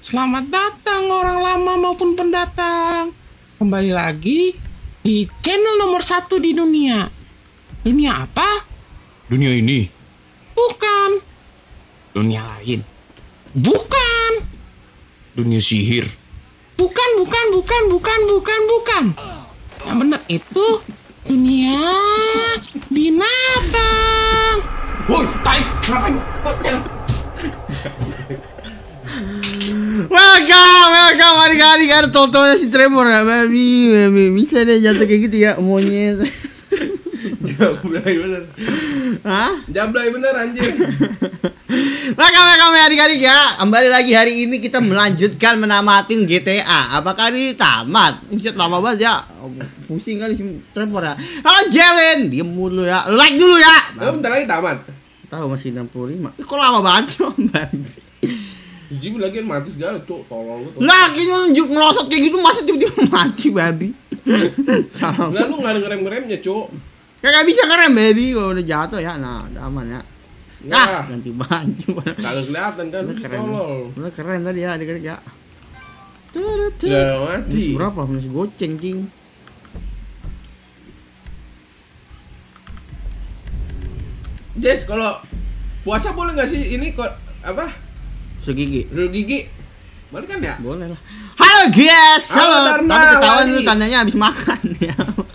Selamat datang orang lama maupun pendatang. Kembali lagi di channel nomor 1 di dunia. Dunia apa? Dunia ini? Bukan. Dunia lain. Bukan. Dunia sihir? Bukan. Yang benar itu dunia binatang. Woi, tai, ngapain? Welcome adik-adik, ada tontonnya si Tremor ya, baby, bisa deh jatuh kayak gitu ya, monyet. Jablay bener. Hah? Jablay bener anjir. Welcome ya adik-adik ya, kembali lagi hari ini kita melanjutkan menamatin GTA. Apakah ini tamat? Bisa lama banget ya, pusing kali si Tremor ya. Halo Jelen, diem mulu ya, like dulu ya. Lo bentar lagi tamat. Tahu masih 65. Kok lama banget sih, baby. Jijik lagi mati segala, cok, tolong lu. Lah, kayaknya ngelosot kayak gitu masa tiba-tiba mati, babi. Sama. Lah lu enggak ada ngerem-ngeremnya, cok. Kagak bisa ngerem, baby. Kalau udah jatuh ya, nah, udah aman ya. Ya. Ganti baju. Kagak kelihatan kan, lu Keren. tolol. Lu keren tadi ya, adik-adik ya. Lah mati. Ini berapa? Masih goceng, cing. Jess, kalau puasa boleh nggak sih ini kok apa? Segigi. Dulu gigi. Boleh kan ya? Boleh lah. Halo guys, Halo, Dharma, Tapi ketahuan Wali. lu tandanya habis makan ya.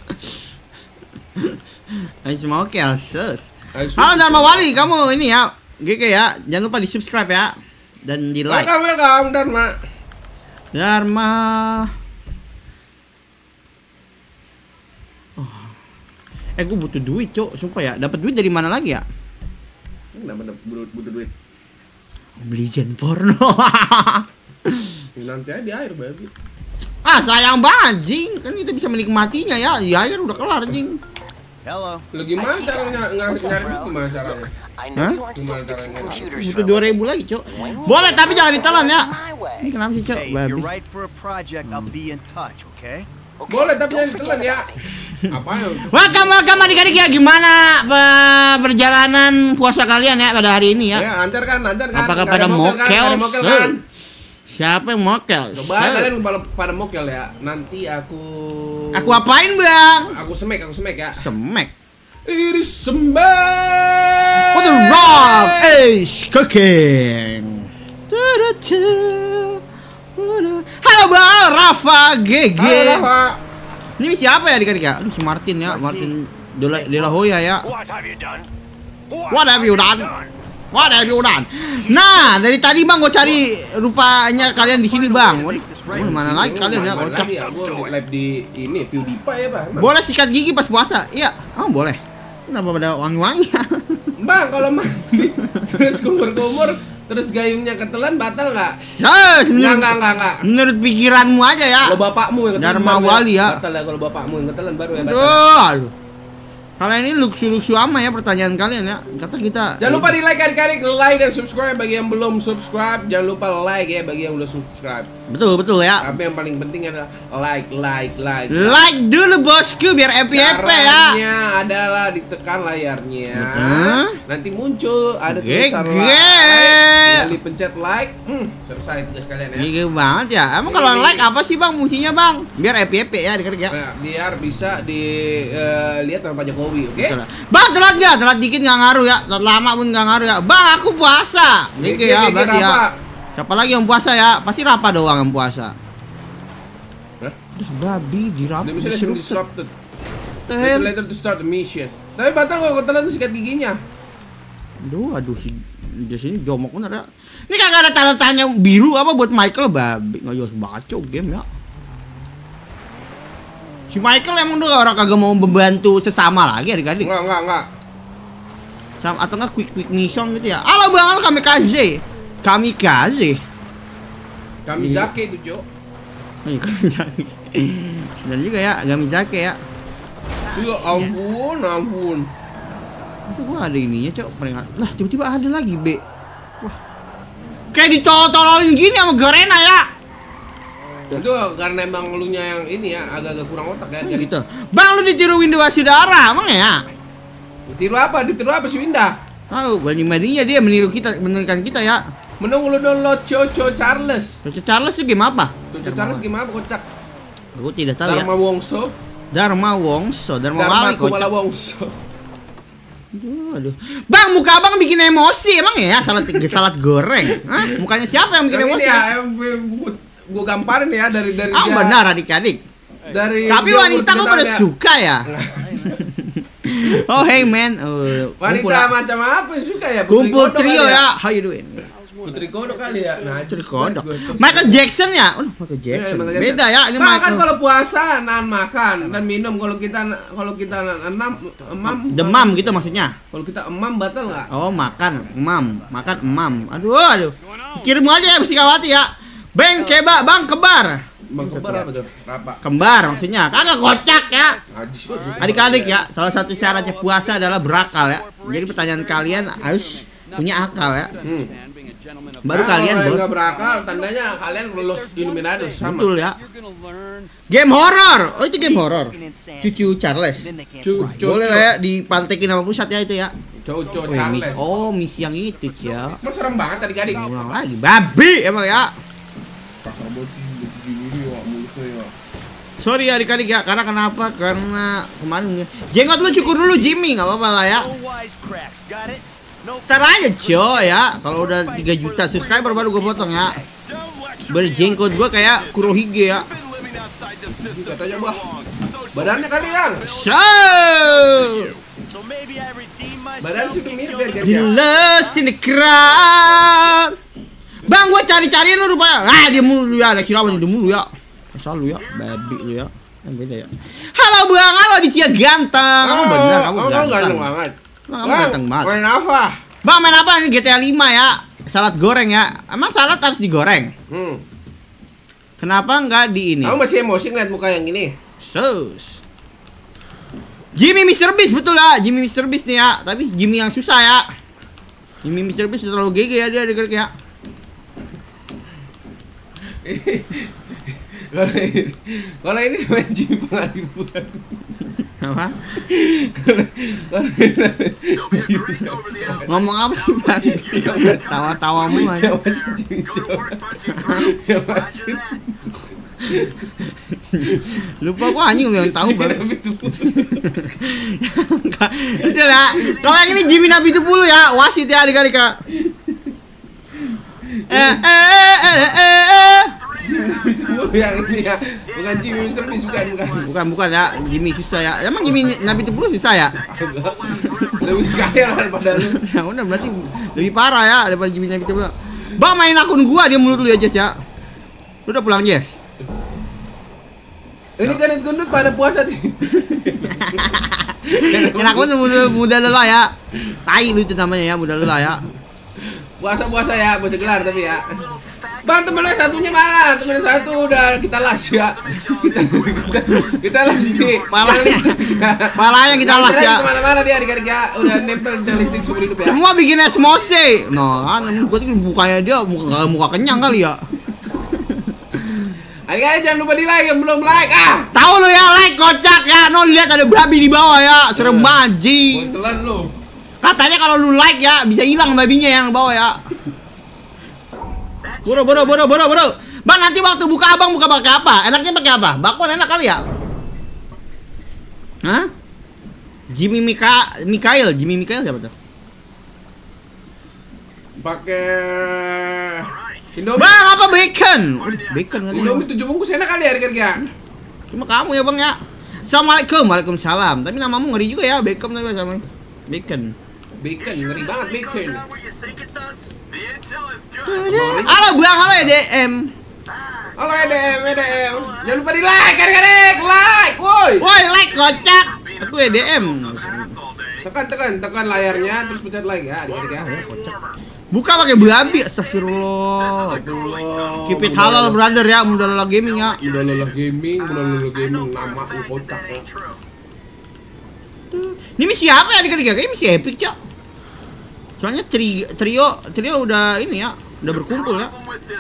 Habis mau kelses. Halo Dharma Wali, kamu ini ya, GG ya. Jangan lupa di subscribe ya dan di like. Welcome, Dharma. Dharma. Oh. Gue butuh duit, cok. Sumpah ya. Dapat duit dari mana lagi ya? Kenapa butuh duit? Beli jen porno. Nanti aja di air, baby. Ah, sayang banget, jing. Kan kita bisa menikmatinya ya. Di air udah kelar, jing. Hello. Lu gimana caranya nyari duit gimana caranya? Hah? Gimana caranya? Butuh 2.000 lagi, cok. Boleh, tapi jangan ditelan ya. Ini kenapa sih, cok? Hey, if Babi. you're right for a project, I'll be in touch, okay? Boleh tapi jangan ditelan ya. Apaan? Welcome adik-adik ya. Gimana perjalanan puasa kalian ya pada hari ini ya? Ya, lancar kan? Apakah Nggak ada pada mokel? Nggak ada mokel kan? Siapa yang mokel? Coba kalian pada mokel ya. Nanti aku apain, Bang? Aku semek ya. Semek. Iris sembah. What the rock is cooking. Halo Bang, Rafa GG. Halo Rafa. Ini siapa ya adik-adik ya? Aduh, si Martin ya, Martin De La Hoya ya. What have you done? What have you done? What have you done? Nah, dari tadi Bang gue cari rupanya kalian di sini Bang. Waduh, mana lagi kalian ya, kocak. Gue live di ini PewDiePie ya, Bang. Boleh sikat gigi pas puasa? Iya. Oh, boleh. Kenapa pada wangi-wangi? Bang, kalau mandi terus kumur-kumur terus gayungnya ketelan batal nggak? Enggak. Menurut pikiranmu aja ya. Kalau bapakmu yang ketelan Dharma baru Wali ya. Batal ya kalau bapakmu yang ketelan baru ya batal. Aduh. Kalian ini lucu-lucu ama ya pertanyaan kalian ya. Kata kita. Jangan lupa di like adik-adik, like dan subscribe bagi yang belum subscribe. Jangan lupa like ya bagi yang udah subscribe. Betul ya. Tapi yang paling penting adalah like. Like dulu bosku biar FYP ya. Caranya adalah ditekan layarnya. Nanti muncul ada tulisan like. Tinggal dipencet like. Selesai tugas kalian ya. Gigi banget ya. Emang kalau like apa sih Bang fungsinya Bang? Biar FYP ya adik-adik ya. Nah, biar bisa dilihat sama Pak Jokowi, oke? Bang telat ya, telat dikit nggak ngaruh ya, telat lama pun nggak ngaruh ya. Bang aku puasa, gitu ya berarti ya. Siapa lagi yang puasa ya? Pasti Rafa doang yang puasa. Hah? Udah babi The mission has been disrupted. Ten. Later to start the mission. Tapi batal kalau ketelan sikat giginya. Aduh si di sini jomok bener ya. Ini kagak ada tanda tanya biru apa buat Michael babi nggak jelas baca game ya. Si Michael emang udah orang kagak mau membantu sesama lagi adik-adik. Enggak. Sama atau enggak quick mission gitu ya. Halo Bang, kamikaze. Kamizake itu, Cok. Oh iya kamikaze. Benar juga ya, kamikaze ya. Ya ampun. Masa gua ada ininya, Cok, peringat. Lah, tiba-tiba ada lagi, B. Wah. Kayak ditolol-tololin gini sama Garena ya. Itu karena emang elunya yang ini ya agak-agak kurang otak kan. Gitu. Bang, lu ditiru Windu Wasudara, emang ya? Ditiru apa si Winda? Tahu, bani-baninya dia menirukan kita ya. Menunggu lu download Coco Charles. Coco Charles itu game apa? Coco Charles gimana kocak? Gue tidak tahu Dharma ya. Wongso. Dharma Wongso, Dharma Dharma Wali Kumala kocak. Wongso. Aduh. Bang, muka abang bikin emosi emang ya? Salad goreng. Hah? Mukanya siapa yang bikin Yang emosi? ini ya, gue gamparin ya dari Ah, dia. benar adik-adik. Dari Tapi dia wanita kok pada bertanya, suka ya? Oh, hey man. wanita macam apa yang suka ya? Kumpul Kodok trio kali ya. How you doing? Putri Kodok kali ya. Nah, Putri Kodok. Michael Jackson ya? Michael Jackson. Michael Jackson. Beda ya, ini Kan Michael. kalau puasa nahan makan dan minum. Kalau kita emam Demam gitu maksudnya. Kalau kita emam batal nggak? Oh, makan emam. Aduh. Kirim aja ya Musikawati ya. Bang, coba Bang kebar. Bang kembar apa tuh? Apa? Kembar maksudnya. Kagak kocak ya. Najis. Adik-adik ya, salah satu syarat puasa adalah berakal ya. Jadi pertanyaan kalian harus punya akal ya. Baru Nah, kalian kalau buat nggak berakal, tandanya kalian lulus Illuminati sama. betul ya. Game horror. Oh, itu game horror. Cucu Charles. Boleh lah ya dipantekin sama pusat ya itu ya. Coco Oh, Charles. misi yang itu ya. Mas serem banget tadi-tadi. Ulang lagi babi emang ya. Sorry ya adik-adik ya, karena kenapa? Karena kemarin jenggot lu cukur dulu Jimmy, nggak apa-apa lah ya. Ntar aja coy ya, kalau udah 3 juta subscriber baru gue potong ya. Berjenggot gue kayak Kurohige ya. Katanya bah, badannya kali Bang. Badan sih mirip biar gak Gila sinekran. Bang, gue cari-cariin lu rupanya. Ah, dia mulu ya, ada kirawan dia mulu ya. Asal lu ya, babi lu ya. Yang beda ya. Halo Bang, halo Dicia ganteng. Kamu bener, kamu ganteng. banget. Kamu ganteng banget. Main apa? Bang, main apa ini GTA 5 ya? Salad goreng ya. Emang salad harus digoreng? Kenapa enggak di ini? Kamu masih emosi ngeliat muka yang ini? Sus. Jimmy Mr. Beast betul ya, Jimmy Mr. Beast nih ya. Tapi Jimmy yang susah ya. Jimmy Mr. Beast terlalu GG ya dia ya. Kalau ini main Jimmy Pengaribuan. Apa? Ngomong apa sih Bang? Tawa-tawa mulu aja. Lupa gua anjing yang tahu Bang. Itu ya. Kalau yang ini Jimmy Nabi 10 ya, wasit ya adik-adik Kak. Yang ini ya, bukan Jimmy Mr. Beast, Bukan ya, Jimmy susah ya. Emang Jimmy Nabi 10 susah ya? Lebih kaya daripada lu. Ya udah berarti lebih parah ya daripada Jimmy Nabi 10. Bang, main akun gua dia mulut lu ya Jess ya. Lu udah pulang Jess? Ini kan gendut pada puasa sih. Enak banget muda lelah ya. Tai lu itu namanya ya, muda lelah ya. Puasa ya, puasa gelar tapi ya. Bang, temennya satunya mana? Temennya satu udah kita las ya. Kita las nih. Palanya kita las ya. Kemana-mana dia adik-adik ya. Udah nempel di listrik seumur hidup ya. Semua bikin emosi. Nah, kan berarti mukanya dia muka kenyang kali ya. Adik-adik jangan lupa di like yang belum like ah. Tahu lu ya, like kocak ya. No, lihat ada babi di bawah ya. Serem anjing. Telan lu. Katanya kalau lu like ya bisa hilang babinya yang bawah ya. Boro. Bang, nanti waktu buka abang buka pakai apa? Enaknya pakai apa? Bakwan enak kali ya? Hah? Jimmy Mikael siapa tuh? Pakai Indomie. Bang, apa bacon? Bacon kali. Indomie 7 bungkus enak kali ya adik-adik ya. Cuma kamu ya Bang ya. Assalamualaikum. Waalaikumsalam. Tapi namamu ngeri juga ya, Bacon tapi sama. Bacon. Bacon ngeri banget bacon. Halo Bang, halo EDM. Halo EDM. Jangan lupa di like adik-adik. Like, woi. Woi, like kocak. Aku EDM. Tekan layarnya terus pencet like ya adik-adik ya. Buka pakai babi, astagfirullah. Keep it halal brother ya, Muda Lelah Gaming ya. Muda Lelah Gaming nama lu kotak ya. Ini misi apa ya adik-adik? Kayaknya misi epic, Cok. Soalnya trio udah ini ya, udah berkumpul ya.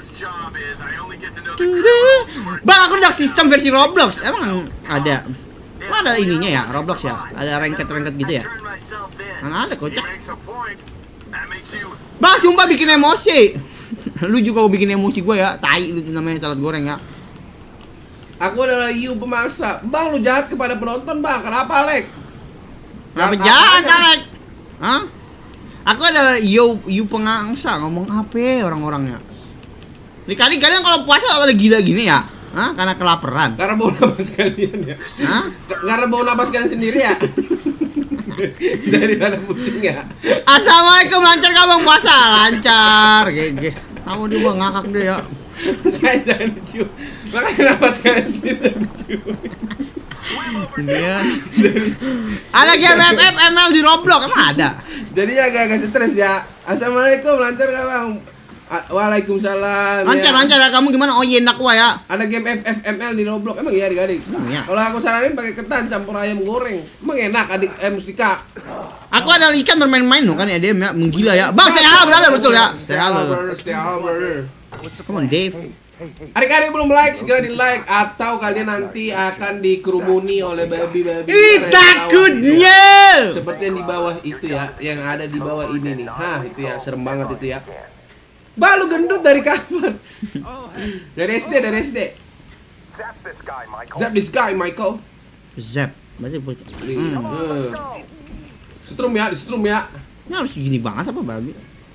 Bang, aku udah sistem versi Roblox. Emang ada? Emang ada ininya ya, Roblox ya? Ada ranked gitu ya? Mana ada kocak. Bang, sumpah bikin emosi. Lu juga bikin emosi gue ya. Tai lu namanya salad goreng ya. Aku adalah Yu pemaksa. Bang, lu jahat kepada penonton, Bang. Kenapa, Alek? Kenapa jahat, Alek? Hah? Aku adalah Yu pengangsa. Ngomong apa orang-orangnya? Kali kalian kalau puasa pada gila gini ya? Hah? Karena kelaparan. Karena bau napas kalian ya. Hah? Karena bau napas kalian sendiri ya. Dari dalam pusing ya. Assalamualaikum, lancar gak bang puasa? Lancar. Gege. Kamu dia bang ngakak deh ya. Jangan dicium. Makanya napas kalian sendiri dicium. Iya. Ada game ML di Roblox emang ada? Jadi agak stres ya. Assalamualaikum, lancar gak bang? Waalaikumsalam. Lancar ya kamu gimana? Oh iya enak wah ya. Ada game FFML di Roblox emang ya adik-adik. Iya. Kalau aku saranin pakai ketan campur ayam goreng. Emang enak adik Mustika. Aku ada ikan bermain-main loh kan ya dia menggila ya. Bang saya berada betul ya. Saya Come on Dave. Adik-adik belum like segera di like atau kalian nanti akan dikerumuni oleh babi-babi. Ih takutnya. Seperti yang di bawah itu ya, yang ada di bawah ini nih. Hah itu ya serem banget itu ya. Balu gendut dari kapan? Dari SD. Zap this guy, Michael. Zap. Berarti Setrum ya. Ini harus gini banget apa babi?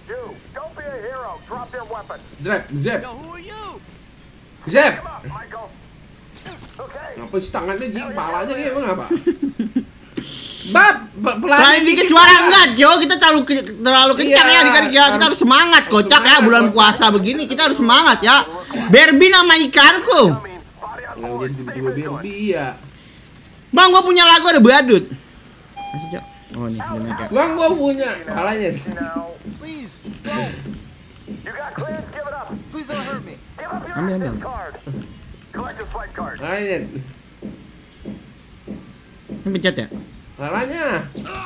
Zap. Apa sih tangannya gini, kepalanya gini emang apa? Bab, pelan dikit suara enggak, Jo. Kita terlalu kencang ya adik-adik ya. Kita harus semangat, kocak ya. Bulan puasa begini kita harus semangat ya. Barbie nama ikanku. Jadi tiba-tiba Barbie ya. Bang, gua punya lagu ada badut. Masih, Jo. Oh, nih, bener ya. Bang, gua punya. Palanya. Ambil. Palanya. Ini pencet ya? Palanya.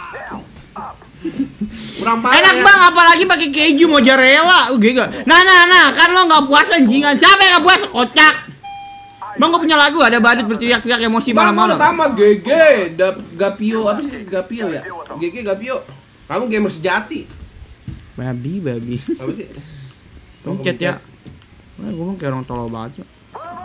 Kurang parah. Enak ya. Bang, apalagi pakai keju mozzarella. Gila. Nah, kan lo nggak puasa anjingan. Siapa yang nggak puasa? Kocak. Bang, gue punya lagu ada badut berteriak-teriak emosi malam-malam. Bang, tamat GG. Gapio apa sih? Gapio ya? GG Gapio. Kamu gamer sejati. Babi. Apa sih? Pencet ya. Gue mau kayak orang tolol banget ya.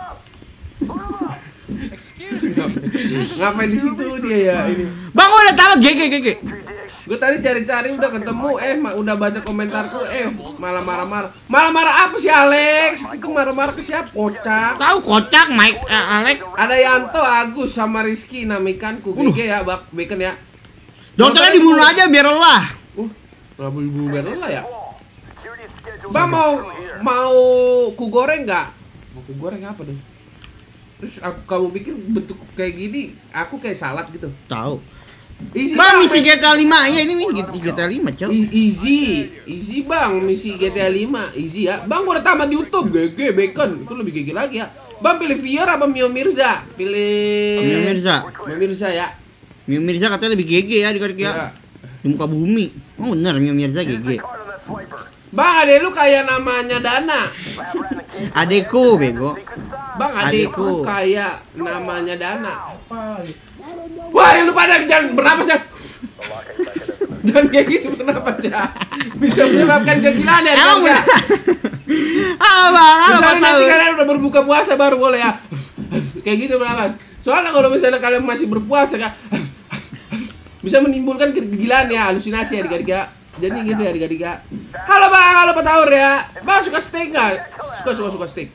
Ngapain di situ dia ya ini? Bang, gue udah tamat GG. Gue tadi cari-cari udah ketemu, udah baca komentarku, malah marah-marah. Marah-marah apa sih Alex? Itu marah-marah ke siapa? Kocak. Tahu kocak Mike Alex. Ada Yanto, Agus sama Rizky nama ikanku. GG ya, Bacon ya. Dokternya dibunuh aja biar lelah. Kenapa dibunuh biar lelah ya? Bang mau ku goreng nggak? Mau ku goreng apa dong? Terus kamu pikir bentuk kayak gini, aku kayak salad gitu? Tahu. Easy Bang, misi GTA 5 ya ini GTA 5 cow. Easy bang, misi GTA 5 easy ya. Bang udah tamat YouTube, GG Bacon itu lebih GG lagi ya. Bang pilih Fior apa Mio Mirza? Pilih Mio Mirza ya. Mio Mirza katanya lebih GG ya di di muka bumi. Oh bener Mio Mirza GG. Bang adek lu kayak namanya Dana. Adekku bego. Bang adekku kayak namanya Dana. Wah, lu pada jangan bernapas ya. Jangan kayak gitu bernapas ya. Bisa menyebabkan kegilaan ya. Emang bener. Halo Bang, nanti kalian udah berbuka puasa baru boleh ya. Kayak gitu bernapas. Soalnya kalau misalnya kalian masih berpuasa kan bisa menimbulkan kegilaan ya, halusinasi ya adik-adik ya. Jadi gitu ya adik-adik ya. Halo Bang, halo Pak Taur ya. Bang suka steak nggak? Suka steak.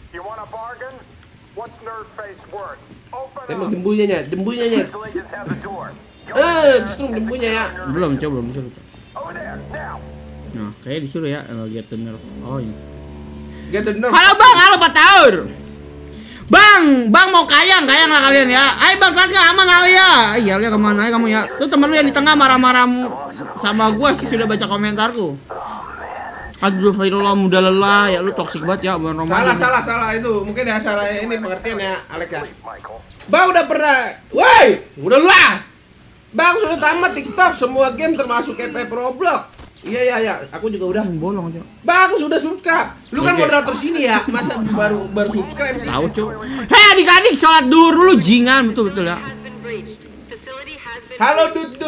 Emang dembunya strum dembunya ya. Belum disuruh. Nah, kayak disuruh ya, get the nerve. Oh ini. Get the nerve. Halo Bang, halo Pak Taur. Bang mau kayang lah kalian ya. Ayo Bang, kalian aman Alia. Iya Alia kemana aja kamu ya? Tuh temen lu yang di tengah marah-marah sama gua sih sudah baca komentarku. Astagfirullah mudah lelah ya lu toksik banget ya bulan Ramadan. Salah itu. Mungkin ya salah ini pengertian ya Alex ya. Bang udah pernah. Woi, udah lah. Bang sudah tamat TikTok semua game termasuk FF Roblox. Iya, aku juga udah bolong aja. Bang, aku sudah subscribe. Lu kan moderator sini ya, masa baru subscribe sih? Tahu, Cuk. Hei adik-adik, sholat dulu jingan, betul ya. Halo Dut.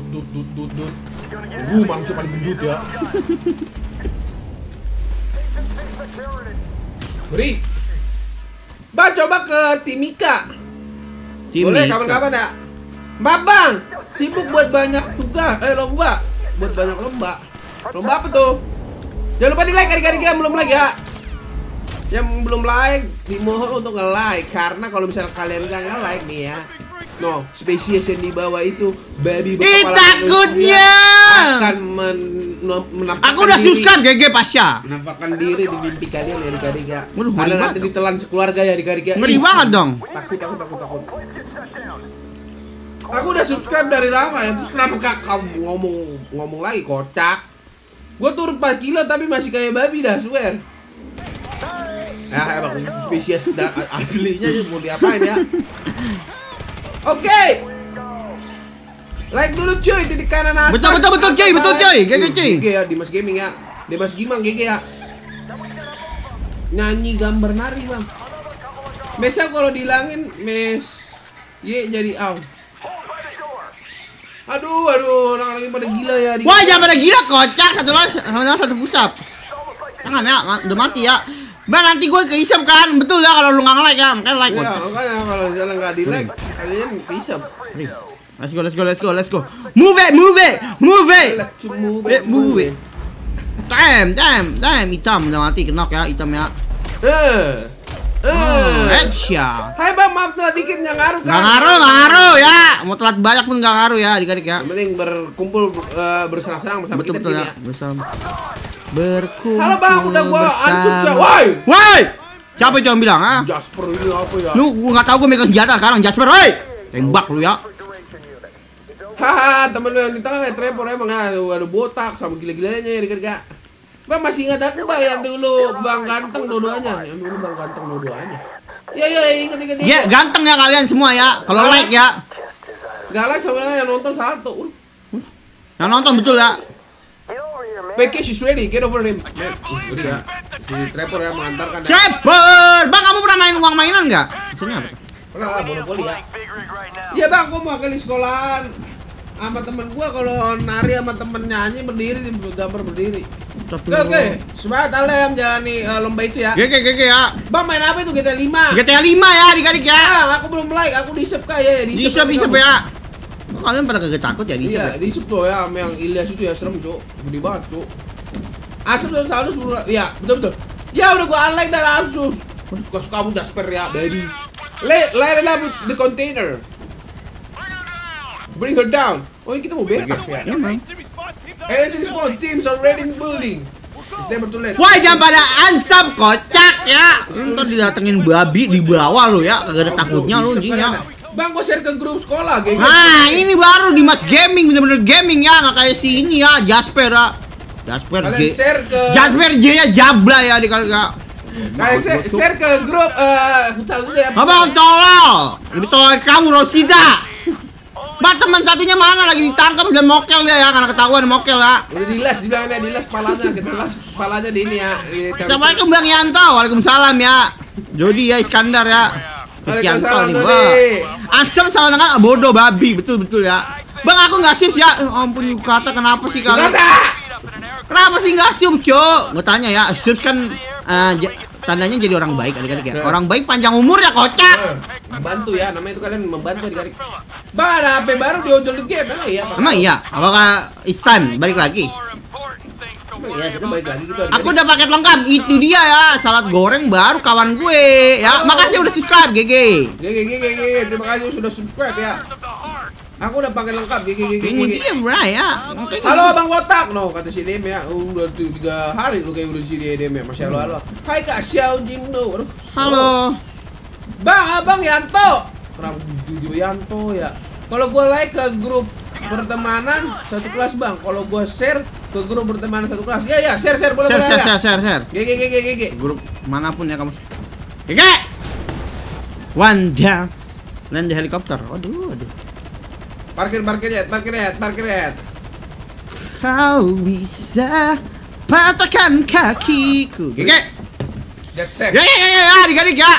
Manusia paling gendut ya. Beri. Bang, coba ke Timika. Boleh kapan-kapan ya. Bang, sibuk buat banyak tugas. Lomba. Buat banyak lomba. Lomba apa tuh? Jangan lupa di like adik-adik yang belum like ya. Yang belum like, dimohon untuk nge-like. Karena kalau misalnya kalian nggak nge-like nih ya, no, spesies yang di bawah itu babi berkepala takutnya akan menampakkan aku udah subscribe GG Pasya. Menampakkan diri di mimpi kalian ya adik-adik ya. Waduh, Kalian ngeri nanti ditelan sekeluarga ya adik-adik ya. Ngeri banget dong. Takut. Aku udah subscribe dari lama ya. Terus kenapa kamu ngomong lagi kocak? Gue turun 4 kilo tapi masih kayak babi dah, swear. Ya emang itu spesies aslinya mau diapain ya. Oke. Like dulu cuy, titik kanan atas. Betul cuy, GG cuy. GG ya, Dimas Gaming ya. Dimas Gimang GG ya. Nyanyi gambar nari bang. Biasa kalau dihilangin mes jadi aw. Aduh, orang lagi pada gila ya. Wah, jangan pada gila kocak, satu pusap. Jangan ya, udah mati ya. Bang, nanti gue keisap kan, betul ya kalau lu nggak nge-like ya, makanya like kocak. Ya, makanya kalau misalnya nggak di like, kalian keisap. Let's go. Move it. Damn, hitam udah mati, kenok ya, hitam ya. Headshot. Hai bang, maaf telat dikit, nggak ngaruh kan? Nggak ngaruh ya. Mau telat banyak pun nggak ngaruh ya, adik-adik ya. Yang penting berkumpul bersenang-senang bersama kita Betul sini ya. bersama. Berkumpul. Halo bang, udah gua unsubscribe. Woi. Siapa yang bilang ah? Jasper ini apa ya? Lu gua nggak tahu gua megang senjata sekarang, Jasper, woi. Tembak lu ya. Haha, temen lu yang di tengah kayak Trevor emang ya, ada botak sama gila-gilanya ya adik-adik. Bang masih ingat aku bang yang dulu bang ganteng dua-duanya. Iya ingat. Ya ganteng ya kalian semua ya. Kalau like ya. Gak like sama yang nonton satu. Yang nonton betul ya. Package is ready, get over him. Udah ya. Si Trevor yang mengantarkan. Trevor, bang kamu pernah main uang mainan nggak? Maksudnya apa? Pernah lah, monopoli ya. Iya bang, gua mau kali sekolahan sama temen gua kalau nari sama temen nyanyi berdiri di gambar berdiri. Oke, semangat Alem jalani lomba itu ya. GG ya. Bang main apa itu GTA 5? GTA 5 ya adik-adik ya. Aku belum like, aku di-sub ya. Di-sub ya. Kalian pada kagak takut ya di-sub? Iya, di-sub tuh ya sama yang Ilyas itu ya, serem cuk. Gede banget cuk. Asus dan Salus ya, betul. Ya udah gua unlike dan Asus. Suka-suka kamu Jasper ya, baby. Light it up with the container. Bring her down. Oh ini kita mau backup ya. Enemy spawn teams are ready in building. It's never too late. Wah jangan pada ansam kocak ya. Ntar didatengin babi di bawah lu ya. Kagak ada takutnya lu jinya. Bang gua share ke grup sekolah geng. Nah ini baru Dimas Gaming, bener-bener gaming ya. Nggak kayak si ini ya, Jasper ya. Jasper J nya jabla ya adik-adik. Kalian share ke grup futsal juga ya. Abang tolol. Lebih tolol kamu Rosita. Mbak teman satunya mana lagi ditangkap dan mokel dia ya karena ketahuan mokel ya. Udah dilas dibilangnya dilas palanya, kita las palanya di ini ya. Assalamualaikum Bang Yanto. Waalaikumsalam ya. Jody ya Iskandar ya. Yanto nih Bang. Ansem sama dengan bodoh babi betul ya. Bang aku nggak sip ya. Ampun kata kenapa sih kalian? Kenapa sih nggak sip cok? Gue tanya ya. Sip kan tandanya jadi orang baik adik-adik ya. Orang baik panjang umur ya kocak. Membantu ya, namanya itu kalian membantu adik-adik. Bang ada HP baru di ojol di game, emang iya? Apakah Isan balik lagi? Iya kita balik lagi gitu. Aku udah paket lengkap, itu dia ya. Salad goreng baru kawan gue ya. Makasih udah subscribe GG. Terima kasih sudah subscribe ya. Aku udah pakai lengkap Ini dia bro ya. Halo Abang Botak, no kata si Dem ya. Udah 3 hari lu kayak udah si Dem ya. Masya Allah. Hai Kak Xiao Jindo. Aduh. Halo. Bang Abang Yanto. Kenapa Studio Yanto ya? Kalau gua like ke grup pertemanan satu kelas Bang. Kalau gua share ke grup pertemanan satu kelas. Ya share boleh. Share. GG. Grup manapun ya kamu. GG. One down. Land di helikopter. Aduh. Parkir head. Kau bisa patahkan kakiku. GG. Get safe. Ya, adik-adik ya.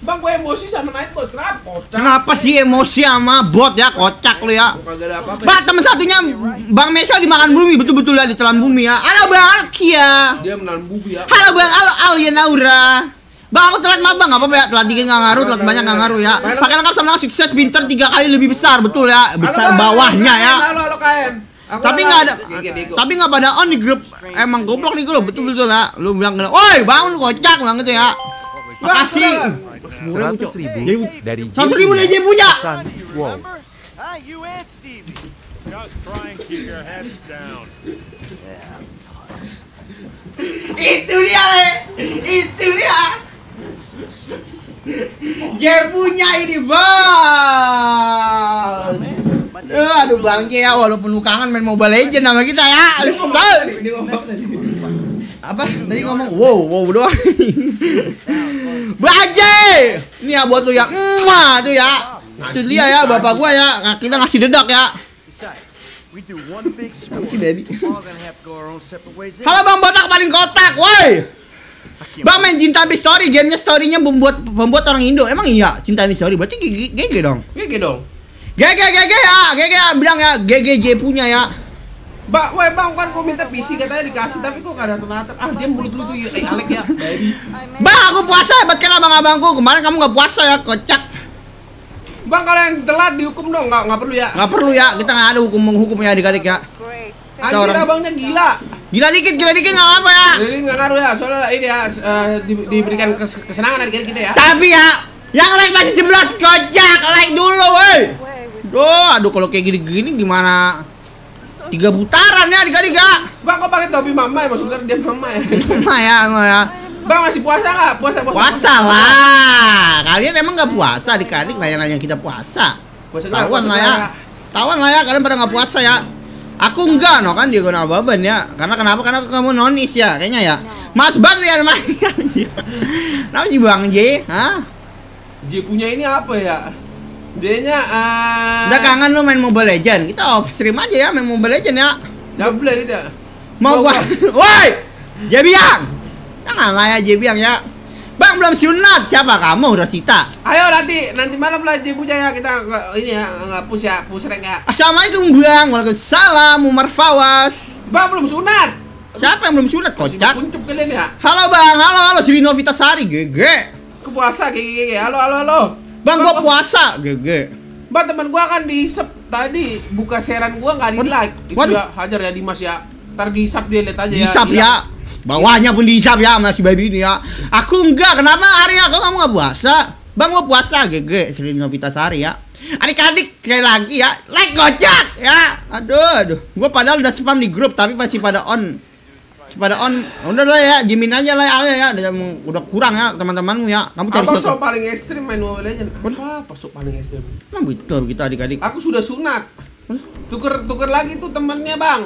Bang, gue emosi sama Nightbot. Kenapa? Kocak. Kenapa sih emosi sama bot ya? Kocak lu ya. Kagak ada apa-apa. Bang, teman satunya Bang Mesal dimakan bumi, betul-betul ya ditelan bumi ya. Halo Bang Alkia. Dia menahan bubi ya. Halo Bang Alien Aura. Bang, aku telat mah Bang, apa ya? Telat dikit nggak ngaruh, telat banyak nggak ngaruh ya. Pakai lengkap sama sukses, pinter 3 kali lebih besar, betul ya. Besar bawahnya ya. Halo KM. Tapi nggak ada, tapi nggak pada on di grup. Emang goblok nih grup, betul ya. Lu bilang, woi bangun kocak, bilang gitu ya. Makasih. 100.000 dari 100.000 dia punya. Wow. Hi, you and Stevie. Just try and keep your heads down. Itu dia, itu dia. Dia punya ini bos. Aduh bangke ya, walaupun lu kangen main Mobile Legends sama kita ya. Apa? Tadi ngomong wow doang. Baje. Ini ya buat lu ya. Tuh ya. Itu dia ya bapak gua ya. Kita ngasih dedak ya. We do one big score. Si Daddy. All gonna have to go our own separate ways. Halo Bang Botak paling kotak, woi. Bang main Cinta Abis Story, gamenya storynya pembuat orang Indo. Emang iya Cinta Abis Story, berarti GG dong. GG dong. GG ya, GG ya, bilang ya, GGJ punya ya. Bang, kan gua minta PC katanya dikasih tapi kok gak datang. Ah, dia mulut lu tuh Alek ya. Bang, aku puasa hebat kan abang-abangku. Kemarin kamu gak puasa ya, kocak. Bang, kalian telat dihukum dong, nggak perlu ya? Nggak perlu ya, kita nggak ada hukumnya adik-adik ya. Anjir abangnya gila. Gila dikit nggak apa ya. Jadi nggak ngaruh ya, soalnya ini ya diberikan kesenangan adik-adik kita ya. Tapi ya, yang like masih 11 kocak, like dulu woi. Aduh kalau kayak gini gimana? 3 putaran ya adik-adik ya. Bang, kok pakai topi mama ya? Maksudnya dia mama ya? Mama ya. Bang, masih puasa nggak? Puasa lah. Kalian emang nggak puasa adik-adik, nanya kita puasa. Tawan lah ya, kalian pada nggak puasa ya. Aku enggak, no kan dia guna baban ya. Karena kamu nonis ya, kayaknya ya. Mas Bang ya namanya. Nama sih Bang J, hah? J punya ini apa ya? J-nya udah kangen lu main Mobile Legend. Kita off stream aja ya main Mobile Legend ya. Double itu. Mau gua. Woi! J Biang. Jangan lah ya J Biang ya. Bang belum sunat. Siapa kamu Rosita? Ayo nanti malam lah J punya ya, kita ini ya nggak push rank ya. Assalamualaikum Bang. Waalaikumsalam Umar Fawas. Bang belum sunat. Siapa yang belum sunat kocak? Kuncup kalian ya. Halo Bang, halo Sri Novitasari GG. Kepuasa GG. Halo. Bang gua puasa GG. Bang teman gua kan dihisap tadi buka sharean gua nggak di like. Itu ya hajar ya Dimas ya. Ntar dihisap dia lihat aja ya. Dihisap ya. Bawahnya pun dihisap ya masih baby ini ya. Aku enggak, kenapa Arya kamu nggak puasa? Bang gua puasa GG Sri Novitasari ya. Adik-adik sekali lagi ya, like kocak ya. Aduh. Gua padahal udah spam di grup tapi masih pada on. Udah lah ya, jamin aja lah ya. Udah kurang ya teman-temanmu ya. Kamu cari apa paling ekstrim main Mobile Legends? Apa paling ekstrim? Nah, betul kita adik-adik. Aku sudah sunat. Tuker lagi tuh temennya Bang.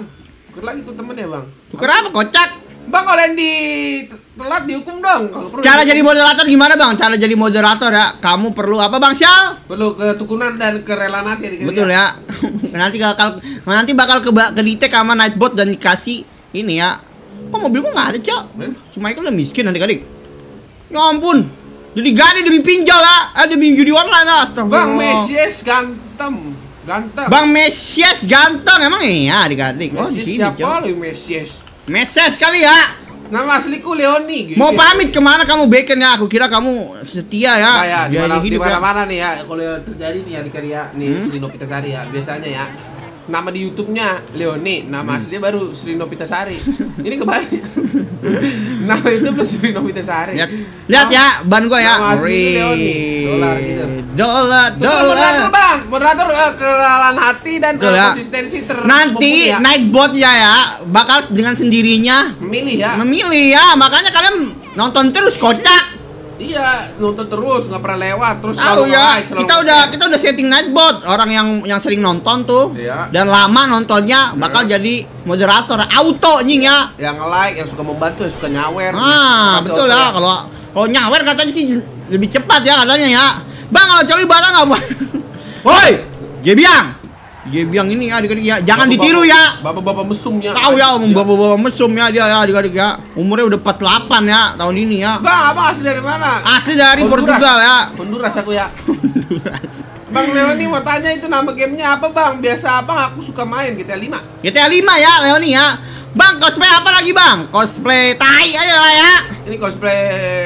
Bang. Tuker apa kocak? Bang, kalau yang telat dihukum dong. Cara jadi moderator gimana Bang? Cara jadi moderator ya. Kamu perlu apa Bang Syal? Perlu ketukunan dan kerelaan hati. Betul ya. nanti bakal ke detect sama Nightbot dan dikasih ini ya. Kok mobil gua nggak ada Cok? Si Michael udah miskin adik-adik. Ya ampun. Jadi gade demi pinjol lah. Demi judi online lah. Bang Mesias ganteng. Bang Mesias ganteng emang iya adik-adik. Mesias siapa lu Mesias? Meses kali ya. Nama asliku Leoni gitu. Mau pamit kemana kamu bacon ya? Aku kira kamu setia ya. Di mana-mana nih ya. Kalau terjadi nih adik-adik ya, nih Sri Novitasari ya. Biasanya ya. Nama di YouTube-nya Leoni, nama aslinya baru Sri Novitasari. Ini kebalik. Nama itu plus Sri Novitasari. Lihat ya, ban gua ya. Nama aslinya Leoni. Dolar gitu. Dolar. Moderator Bang, moderator kerelaan hati dan konsistensi nanti ya. Nightbot ya bakal dengan sendirinya memilih ya. Makanya kalian nonton terus kocak. Iya, nonton terus, nggak pernah lewat. Terus selalu ya, kita udah setting Nightbot, orang yang sering nonton tuh. Iya. Dan lama nontonnya bakal jadi moderator auto nying ya. Yang like, yang suka membantu, yang suka nyawer. Betul ya. Kalau nyawer katanya sih lebih cepat ya katanya ya. Bang, kalau coli bala nggak buat. Woi, Jebiang. Dia bilang ini ya adik-adik ya, jangan ditiru ya. Bapak-bapak mesumnya. Tahu ya omong bapak-bapak mesum ya dia ya adik-adik ya. Umurnya udah 48 ya tahun ini ya. Bang, abang asli dari mana? Asli dari Honduras. Portugal ya. Honduras aku ya. Bang Leoni mau tanya itu nama gamenya apa bang? Biasa abang aku suka main GTA 5. GTA 5 ya Leoni ya. Bang cosplay apa lagi bang? Cosplay tai aja lah ya. Ini cosplay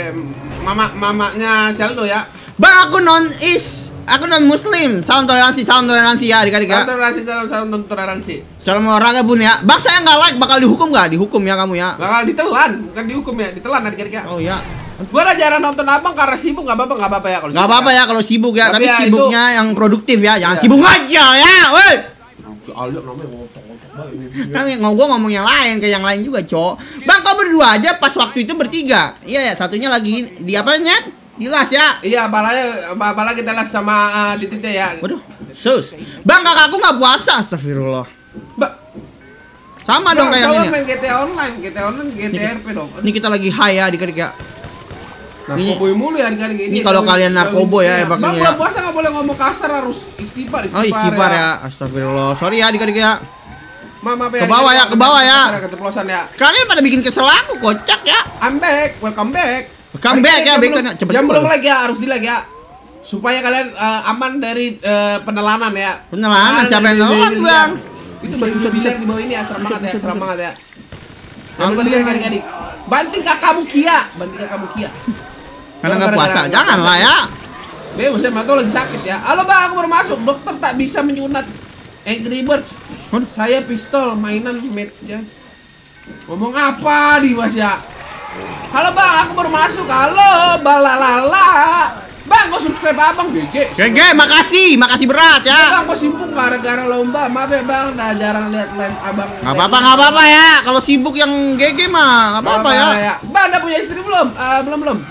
mamanya Zeldo ya. Bang aku non muslim. Salam toleransi ya adik-adik ya. Salam toleransi. Salam olahraga bun ya. Bang saya nggak like bakal dihukum nggak? Dihukum ya kamu ya. Bakal ditelan, bukan dihukum ya, ditelan adik-adik ya. Oh ya. Gua udah jarang nonton abang karena sibuk, nggak apa-apa ya kalau. Nggak apa-apa ya kalau sibuk ya, tapi ya sibuknya yang produktif ya. Jangan Iya. sibuk aja ya, woi. Si Aldo namanya ngocok-ngocok banget. Kan gue ngomong yang lain ke yang lain juga, Cok. Bang kau berdua aja pas waktu itu bertiga. Iya ya, satunya lagi di apa nyet? Jelas ya. Iya, balanya kita las sama Ditite ya. Waduh, sus. Bang kakakku nggak puasa, astagfirullah. Sama dong kayak coba ini. main GTA Online, GTRP dong. Ini kita lagi high ya adik-adik ya. Narkoboy mulu ya adik-adik ini. Ini kalau kalian narkoboy ya, Bang, pakai bulan ya. puasa nggak boleh ngomong kasar, harus istighfar. Oh istighfar ya, astagfirullah. Sorry ya adik-adik ya. Maaf ya. Ke bawah ya, ke bawah ya. Keceplosan ya. Kalian pada bikin kesel aku, kocak ya. I'm back, welcome back. Welcome back ya, back ya, cepet Jam dulu. belum lag ya, harus di lag ya. Supaya kalian aman dari penelanan ya. Penelanan siapa yang nelanan, Bang? Itu baru bilang di bawah ini ya, serem banget ya, serem banget ya. Jangan lupa adik-adik. Banting kakakmu Kia, Karena nggak puasa, janganlah ya. Bebas ya, Mato lagi sakit ya. Halo bang, aku baru masuk. Dokter tak bisa menyunat Angry Birds. Saya pistol, mainan match ya. Ngomong apa di mas ya? Halo bang, aku baru masuk. Halo, balalala. Bang, kok subscribe abang GG. GG, makasih berat ya. Bang, kok sibuk gara-gara lomba. Maaf ya bang, udah jarang lihat live abang. Nggak apa-apa ya. Kalau sibuk yang GG mah nggak apa-apa ya. Bang, udah punya istri belum? Belum.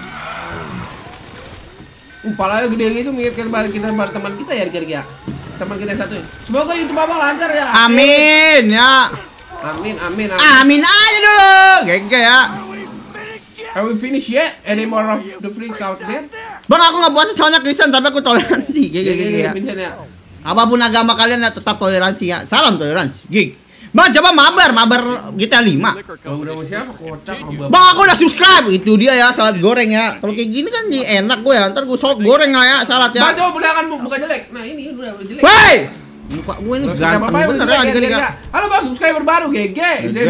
Palanya gede gitu mengingatkan kita teman kita ya adik-adik ya. Teman kita yang satu ini. Semoga YouTube abang lancar ya. Amin ya. Amin. Aja dulu. GG ya. Are we finish yet? Any more of the freaks out there? Bang aku nggak puasa soalnya Kristen tapi aku toleransi. GG ya. Vincent ya. Apapun agama kalian ya tetap toleransi ya. Salam toleransi. Gig. Bang coba mabar GTA 5. Kalau udah mau siapa kocak sama Bang aku udah subscribe. Itu dia ya salad goreng ya. Kalau kayak gini kan jadi enak gue ya. Ntar gue salad goreng lah ya salad ya. Bang coba bukan buka jelek. Nah ini udah jelek. Woi. Muka gue ini ganteng bener ya adik-adik ya. Halo bang, subscriber baru GG.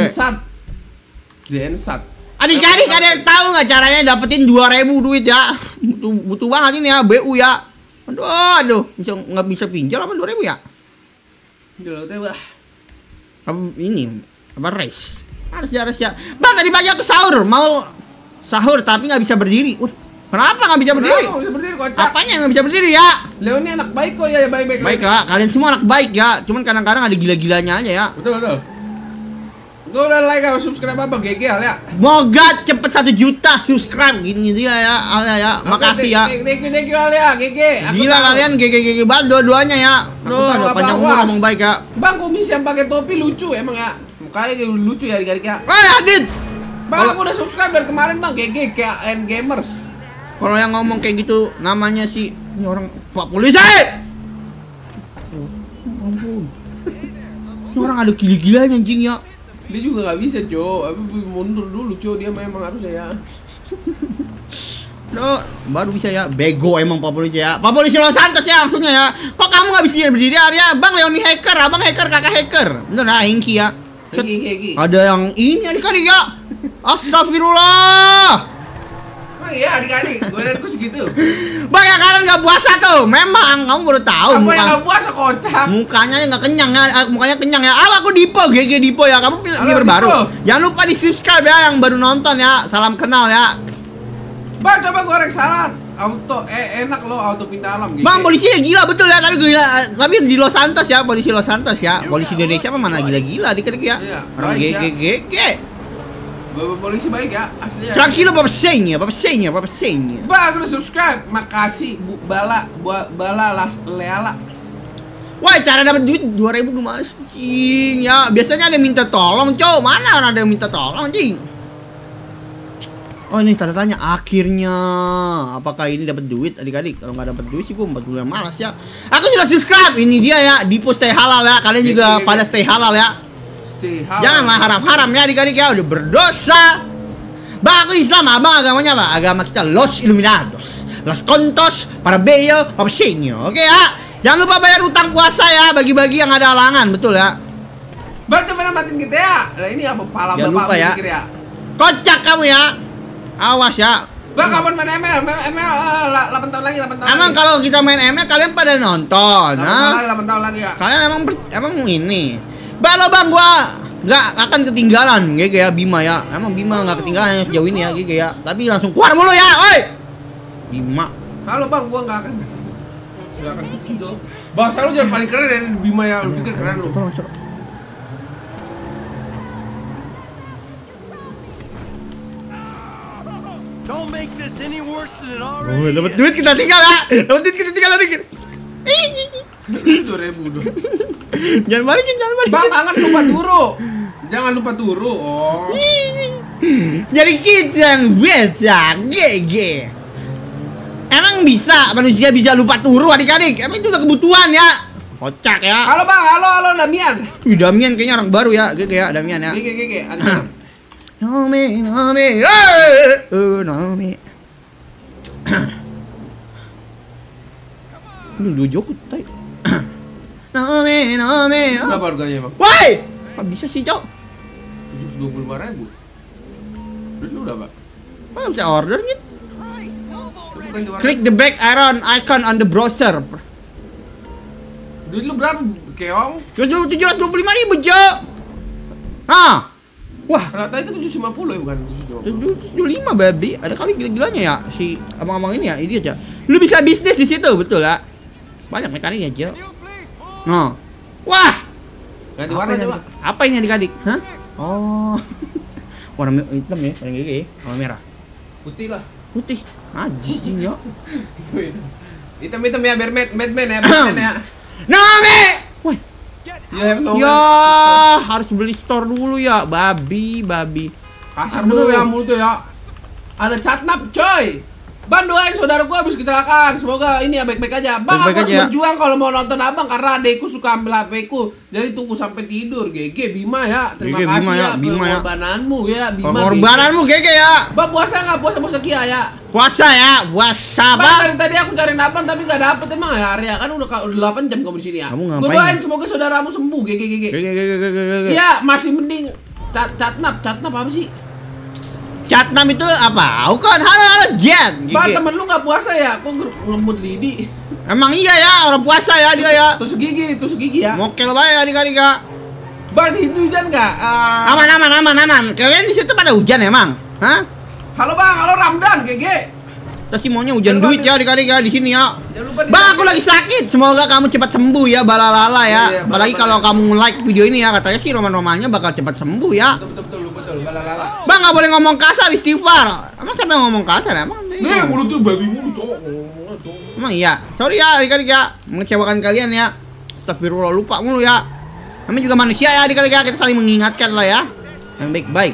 Zensat. Adik-adik ada yang tahu nggak caranya dapetin 2.000 duit ya? Butuh banget ini ya BU ya. Aduh, nggak bisa pinjam apa 2.000 ya? Apa ini? Apa race? Harus ya. Bang tadi pagi aku sahur, mau sahur tapi nggak bisa berdiri. Kenapa nggak bisa berdiri? Nggak bisa berdiri kocak. Apanya yang nggak bisa berdiri ya? Leon ini anak baik kok ya, baik-baik. Baik ya, kalian semua anak baik ya. Cuman kadang-kadang ada gila-gilanya aja ya. Betul. Gue udah like sama subscribe abang GG Al ya. Moga cepet 1 juta subscribe gini dia ya Al ya. Makasih ya. Thank you Al ya GG. Gila kalian GG banget dua-duanya ya. Udah panjang umur ngomong baik ya. Bang komisi yang pakai topi lucu emang ya. Mukanya lucu ya adik-adik ya. Adit. Bang aku udah subscribe dari kemarin bang GG KN Gamers. Kalau yang ngomong kayak gitu namanya si ini orang Pak Polisi. Ampun. Ini orang ada gila-gilanya anjing ya. Dia juga nggak bisa cow, mundur dulu cow, dia memang harus ya. No, baru bisa ya, bego emang Pak Polisi ya. Pak Polisi Los Santos ya langsungnya ya. Kok kamu nggak bisa berdiri Arya? Bang Leoni hacker, abang hacker, kakak hacker. Bener lah, Hengki ya. Hengki. Ada yang ini adik-adik ya. Astagfirullah. Iya adik-adik, gue dan segitu. Bang ya kalian nggak puasa tuh, memang kamu baru tahu. Apa yang nggak puasa kocak? Mukanya nggak kenyang ya, mukanya kenyang ya. Aku Dipo, GG Dipo ya. Kamu viewer baru. Jangan lupa di subscribe ya yang baru nonton ya. Salam kenal ya. Bang coba goreng salad. Auto enak loh, auto pinta alam. Bang polisi ya gila betul ya, tapi di Los Santos ya, polisi Los Santos ya. Polisi Indonesia mah mana gila-gila dikit ya. Orang GG. Bapak polisi baik ya, aslinya. Tranquilo Bapak Senya. Bang udah subscribe, makasih Bu Bala Leala. Wah cara dapat duit 2.000 gimana anjing ya? Biasanya ada yang minta tolong cow, mana orang ada yang minta tolong anjing? Oh ini tanda tanya akhirnya. Apakah ini dapat duit adik-adik? Kalau nggak dapat duit sih gue 4 bulan malas ya. Aku sudah subscribe. Ini dia ya, Dipo stay halal ya. Kalian juga pada stay halal ya. Stay halal. Janganlah haram-haram ya adik-adik ya, udah berdosa. Bang aku Islam, abang agamanya apa? Agama kita Los Iluminados, Los Contos, para Beyo, para Senyo. Oke ya. Jangan lupa bayar utang puasa ya, bagi-bagi yang ada halangan, betul ya. Bang coba namatin kita ya. Nah ini apa pala Jangan bapak lupa ya. mikir ya. Kocak kamu ya. Awas ya. Bang kapan main ML? ML 8 tahun lagi, 8 tahun Emang lagi. kalau kita main ML kalian pada nonton, 8 tahun lagi ya. Kalian emang ini. Balo bang gua nggak akan ketinggalan, GG ya Bima ya. Emang Bima nggak ketinggalan sejauh ini ya, GG ya. Tapi langsung keluar mulu ya, oi. Bima. Halo bang, gua nggak akan ketinggal. Bang, lu jangan paling keren ya Bima ya, lu pikir keren lu. Don't make this any worse than it already Oh, dapat is. duit kita tinggal ya. Dapat duit kita tinggal lagi. 2.000 dong. Jangan balikin. Bang, jangan lupa turu. Oh. Jadi kita yang biasa, GG. Emang bisa manusia bisa lupa turu adik-adik? Emang itu udah kebutuhan ya? Kocak ya. Halo bang, halo Damian. Wih, Damian kayaknya orang baru ya, GG ya Damian ya. Gege, ada. Nome. Ini dua jokut, tay. Nome. Berapa harganya bang? Woi, kok bisa sih, Cok? 725.000. Dulu udah pak. Kok bisa order gitu? Klik the back arrow icon on the browser. Duit lu berapa, Keong? 725.000, Cok. Hah? Wah, Ratanya itu 750 ya, bukan 750. 75 baby. Ada kali gila-gilanya ya si abang-abang ini ya, ini aja. Lu bisa bisnis di situ, betul ya? Banyak mekaniknya, Cok. Nah. Wah. Ganti warna coba. Apa ini adik-adik? Hah? Oh. Warna hitam ya, paling gede. Warna merah. Putih lah. Putih. Najis sih, Cok. Hitam-hitam ya, biar Batman ya, Batman ya. Name. Woi. Ya, Ya, harus beli store dulu ya, babi. Kasar bener ya mulut ya. Ada catnap, coy. Bang doain saudara gua habis kecelakaan. Semoga ini ya baik-baik aja. Bang, Baik-baik aku harus aja. berjuang kalau mau nonton abang karena adekku suka ambil HP ku. Jadi tunggu sampai tidur. GG Bima ya. Terima GG, kasih Bima ya, ya Bima ya. pengorbananmu ya Bima. Pengorbananmu GG ya. Bang puasa nggak? Puasa Kia ya. Puasa ya, puasa Bang, Bang. dari tadi aku cariin abang tapi nggak dapet emang ya Arya kan udah 8 jam kamu di sini ya. Kamu Gua ngapain doain ya? semoga saudaramu sembuh. GG. GG. Iya, masih mending catnap apa sih? Catnam itu apa? Bukan, halo Jet. Bang, temen lu nggak puasa ya? Kok ngemut lidi? Emang iya ya, orang puasa ya dia ya. Tusuk gigi ya. Mokel bae adik-adik ya. Bang, di itu hujan nggak? Aman. Kalian di situ pada hujan emang? Hah? Halo bang, halo Ramdan, GG. Kita sih maunya hujan Jangan duit lupa ya adik-adik ya di sini ya. Jangan lupa Bang, aku lagi sakit. Semoga kamu cepat sembuh ya, balalala ya. Iya, Apalagi kalau kamu like video ini ya, katanya sih roman-romannya bakal cepat sembuh ya. Betul, balalala. Bang, nggak boleh ngomong kasar, istighfar. Emang siapa yang ngomong kasar emang? Nih, mulut tuh babi mulu, cowok. Emang iya. Sorry ya adik-adik ya, mengecewakan kalian ya. Astagfirullah, lupa mulu ya. Namanya juga manusia ya adik-adik ya, kita saling mengingatkan lah ya. Yang baik-baik.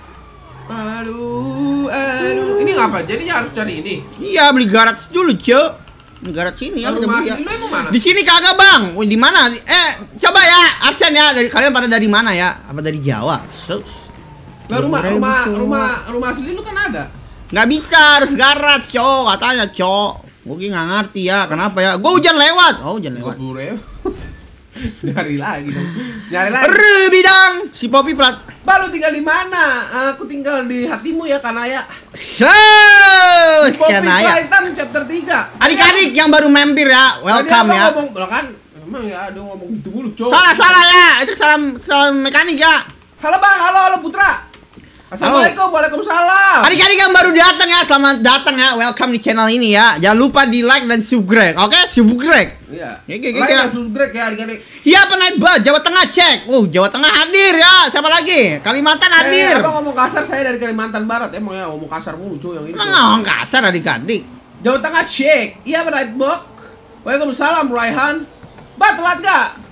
Aduh. Ini ngapa? Jadi harus cari ini. Iya, beli garage dulu, Cok. Beli garage sini ya, kita Rumah beli ya. asli lu emang mana? Di sini kagak, Bang. Di mana? Coba ya, absen ya. Dari kalian pada dari mana ya? Apa dari Jawa? Lah rumah asli lu kan ada. Nggak bisa, harus garage, Cok. Katanya, Cok. Gue nggak ngerti ya, kenapa ya? Gue hujan lewat. Oh, hujan lewat. 20.000. Nyari lagi dong. Bidang si Poppy plat. Bang, lu tinggal di mana? Aku tinggal di hatimu ya, Kanaya. Sekian Poppy ya. Playtime chapter 3. Adik-adik yang baru mampir ya, welcome Tadi ya. abang ngomong, kan emang ya dia ngomong gitu mulu, cowok. Salah ya, itu salah mekanik ya. Halo bang, halo Putra. Assalamualaikum, waalaikumsalam. Adik-adik yang baru datang ya, selamat datang ya, welcome di channel ini ya. Jangan lupa di like dan subscribe, oke? Subscribe. Iya. Like dan subscribe ya adik-adik. Iya, penaik bus Jawa Tengah cek. Jawa Tengah hadir ya. Siapa lagi? Kalimantan hadir. Abang ngomong kasar, saya dari Kalimantan Barat. Emang ya ngomong kasar mulu, cuy yang ini. Emang ngomong kasar adik-adik. Jawa Tengah cek. Iya, Right Box. Waalaikumsalam, Raihan. Bang, telat gak?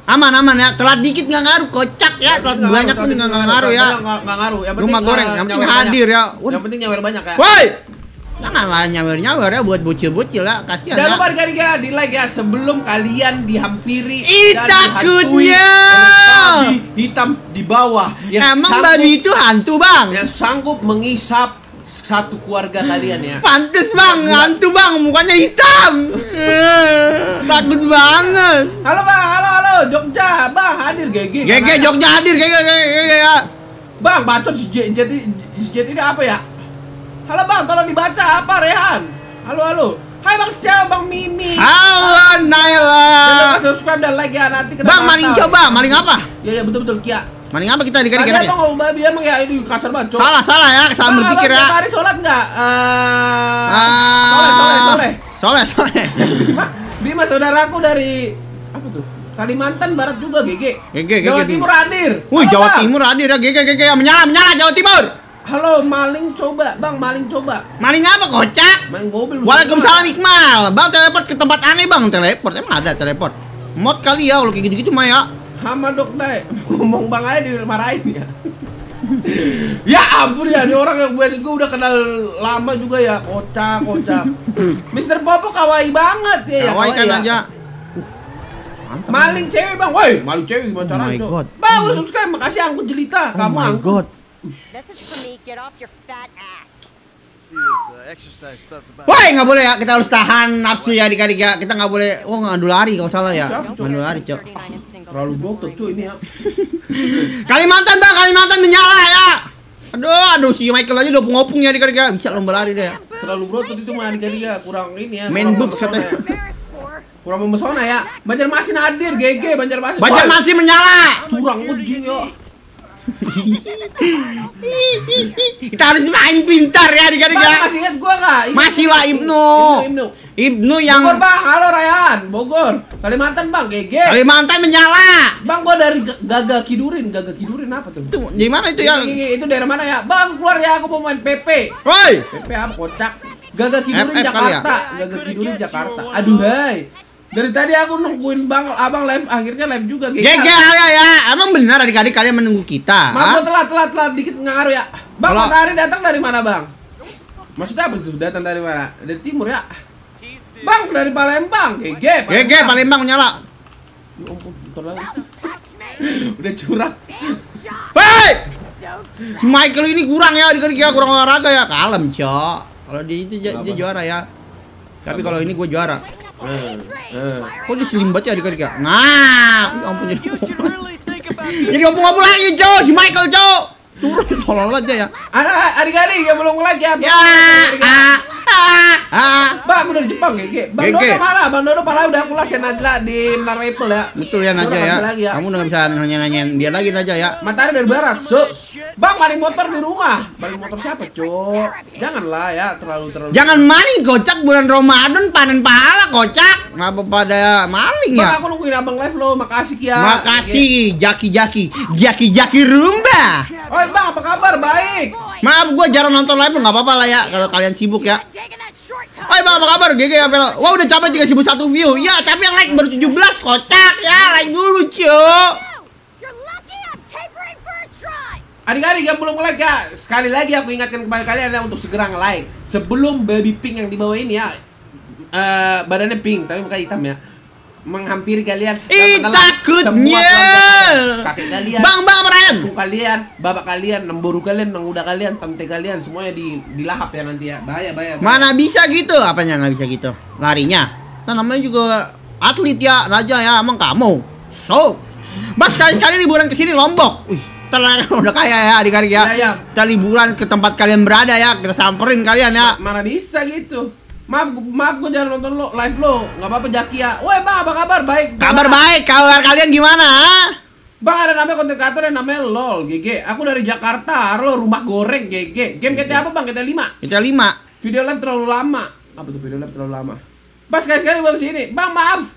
Aman ya, telat dikit nggak ngaruh, kocak ya, telat banyak pun nggak ngaruh ya. Nggak ngaruh. Yang penting Rumah goreng, yang penting hadir ya. Yang penting nyawer banyak ya. Woi, janganlah nyawer ya buat bocil-bocil ya, kasihan Jangan ya. lupa ya di like ya sebelum kalian dihampiri dan takutnya dihantui oleh babi hitam di bawah yang emang sanggup, babi itu hantu bang? yang sanggup mengisap satu keluarga kalian ya. Pantes bang, hantu bang, mukanya hitam. Takut banget. Halo bang, halo Jogja, bang hadir GG. GG Jogja hadir, GG ya. Bang, bacot si Jet ini apa ya? Halo bang, tolong dibaca apa Rehan? Halo. Hai bang siapa bang Mimi? Halo Naila. Jangan lupa subscribe dan like ya nanti kena Bang maling batal. coba, maling apa? Ya betul Kia. Maling apa kita Tadi dikira-kira ya? abang ngomong babi emang ya ini kasar banget. Cok. Salah ya, kesalahan Bang, berpikir abang ya. setiap hari sholat nggak? Soleh. Soleh. Bima saudaraku dari apa tuh? Kalimantan Barat juga GG. Jawa GG. Timur hadir. Wih, Halo, Jawa Bang. Timur hadir ya, GG menyala Jawa Timur. Halo, maling coba. Maling apa kocak? Main mobil. Waalaikumsalam Iqmal. Bang teleport ke tempat aneh bang, teleport. Emang ada teleport? Mod kali ya kalau kayak gitu-gitu mah ya. Hama dok dai. Ngomong bang aja dimarahin ya. Ya ampun ya, ini orang yang buat gue udah kenal lama juga ya, kocak. Mr. Popo kawaii banget ya. Kawaii kan ya. aja. Maling cewek bang, woi maling cewek gimana caranya? my God. Bang udah subscribe, makasih angkut jelita. Kamu my angkut. God. Message from me, get off your fat ass. Woi, nggak boleh ya, kita harus tahan nafsu ya adik-adik ya. Kita nggak boleh, ngadu lari kalau salah ya. Siapa, Cok? Ngadu lari cok. Terlalu botot cuy ini ya. Kalimantan bang, Kalimantan menyala ya. Aduh si Michael aja udah ngopung ya adik-adik ya. Bisa lomba lari deh ya. Terlalu botot itu mah adik-adik ya, kurang ini ya. Main kurang boobs memesona katanya. ya. Kurang memesona ya. Banjarmasin hadir, GG Banjarmasin. Banjarmasin menyala. Curang ujung ya. Kita harus main pintar ya adik-adik Bang, ya. masih ingat gua nggak? Masih lah Ibnu. Ibnu yang Bogor bang, halo Rayhan, Bogor, Kalimantan bang, GG. Kalimantan menyala. Bang, gua dari Gaga Kidurin apa tuh? Itu di mana itu ya? Itu daerah mana ya? Bang, keluar ya, aku mau main PP. Woi. PP apa kocak? Gaga Kidurin FF kali ya? Jakarta. Gaga Kidurin Jakarta. Aduh, hai. Dari tadi aku nungguin abang live, akhirnya live juga GG. GG ya. Emang benar adik-adik kalian menunggu kita? Maaf, gua telat dikit nggak ngaruh ya. Bang, Kalau- Matahari datang dari mana bang? Maksudnya apa itu? Datang dari mana? Dari timur ya? Bang, dari Palembang. GG. GG Palembang menyala. Ya ampun, bentar lagi. Udah curang. Hei! Si Michael ini kurang ya adik-adik ya, kurang olahraga ya. Kalem, Cok. Kalau dia juara ya. Tapi kalau ini gue juara. Kok dia slim banget ya adik-adik ya? Nah, ya ampun jadi jadi ngomong-ngomong lagi, Cok. Si Michael, Cok. Turun tolol banget ya. Adik-adik yang belum like ya. Ya. Bang, aku dari Jepang GG. Bang GG. Dodo mana? Bang Dodo pala udah aku lasen aja di Narapel ya. Betul ya Naja ya. Lagi ya. Kamu udah bisa nanya-nanyain dia lagi Naja ya. Matahari dari barat. Bang, maling motor di rumah. Maling motor siapa, Cok? Janganlah ya, terlalu. Jangan maling kocak, bulan Ramadan panen pahala kocak. Ngapa pada maling Bang, ya? aku nungguin abang live lo. Makasih Kia. Makasih Jaki Rumba. Oi, Bang, apa kabar? Baik. Maaf gue jarang nonton live, nggak apa-apa lah ya kalau kalian sibuk ya. Oi bang, apa kabar? GG Apel. Wah udah capek juga 1.001 view. Ya tapi yang like baru 17 kocak ya. Like dulu Cok. Adik-adik yang belum like ya, sekali lagi aku ingatkan kepada kalian ya untuk segera nge-like sebelum baby pink yang di bawah ini ya. Badannya pink tapi muka hitam ya. Menghampiri kalian dan menelan Takutnya semua keluarga, kakek kalian, Bang Brian, ibu kalian, bapak kalian, nemburu kalian, nenguda kalian, tante kalian, semuanya dilahap ya nanti ya. Bahaya. mana bisa gitu? Apanya nggak bisa gitu? Larinya. Nah namanya juga atlet ya, Raja ya, emang kamu. So, Mas sekali-sekali liburan ke sini Lombok. Wih, udah kaya ya adik-adik ya. Ya. Kita liburan ke tempat kalian berada ya, kita samperin kalian ya. Mana bisa gitu. Maaf gue jangan nonton lo live lo. Nggak apa-apa Jaki ya. Woi bang, apa kabar? Baik. Kabar baik, kabar kalian gimana? Bang, ada namanya konten kreator yang namanya LOL GG. Aku dari Jakarta, lo rumah goreng GG. Game GTA apa bang? GTA 5. GTA 5. Video live terlalu lama. Apa tuh video live terlalu lama? Pas sekali-sekali baru sini. Bang,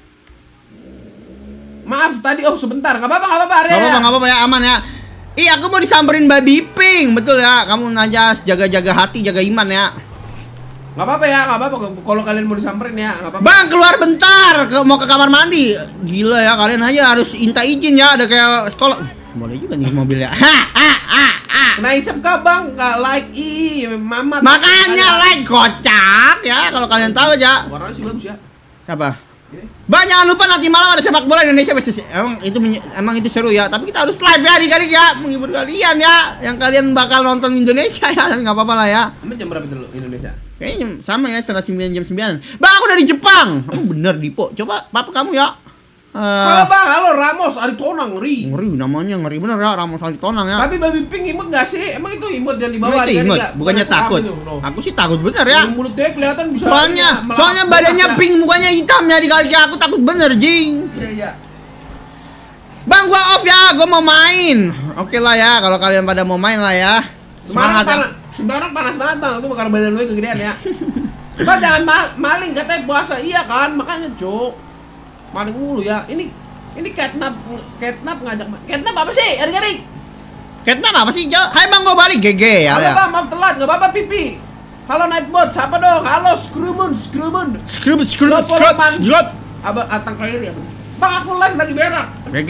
maaf tadi, sebentar. Gak apa-apa Arya. Gak apa-apa ya, aman ya. Ih, aku mau disamperin babi pink, betul ya. Kamu aja jaga-jaga hati, jaga iman ya. Nggak apa-apa ya, nggak apa-apa. Kalau kalian mau disamperin ya, nggak apa-apa. Bang, keluar bentar, mau ke kamar mandi. Gila ya, kalian aja harus minta izin ya, ada kayak sekolah. Boleh juga nih mobilnya. Kena isep kah bang? Nggak like, mamat. Makanya like kocak ya, kalau kalian tahu aja. Warnanya sih bagus ya. Apa? Bang, jangan lupa nanti malam ada sepak bola Indonesia versus emang itu seru ya, tapi kita harus live ya adik-adik ya, menghibur kalian ya, yang kalian bakal nonton Indonesia ya, tapi nggak apa-apa lah ya. Emang jam berapa dulu Indonesia? Kayaknya sama ya, setengah 9 jam 9. Bang, aku dari Jepang. Oh bener Dipo, coba papa kamu ya. Halo bang, halo Ramos Aritonang, ngeri. Ngeri namanya, ngeri bener ya Ramos Aritonang ya. Tapi babi pink imut nggak sih? Emang itu imut yang di bawah? Itu imut, bukannya takut. Aku sih takut bener ya. Mulutnya kelihatan bisa. Soalnya badannya pink, mukanya hitam ya dikali aku takut bener jing. Iya. Bang, gua off ya, gua mau main. Oke lah ya, kalau kalian pada mau main lah ya. Semangat ya. Semarang panas banget bang, itu karena badan lu kegedean ya. Bang jangan maling katanya puasa, iya kan, makanya cok. Maling mulu ya. Ini catnap ngajak. Catnap apa sih? Adik-adik. Catnap apa sih, Jo? Hai Bang, gua balik GG ya. Halo Bang, maaf telat, enggak apa-apa pipi. Halo Nightbot, siapa dong? Halo Screwmoon. Scrub. Abang atang kair ya, Bang, aku live lagi berak. GG.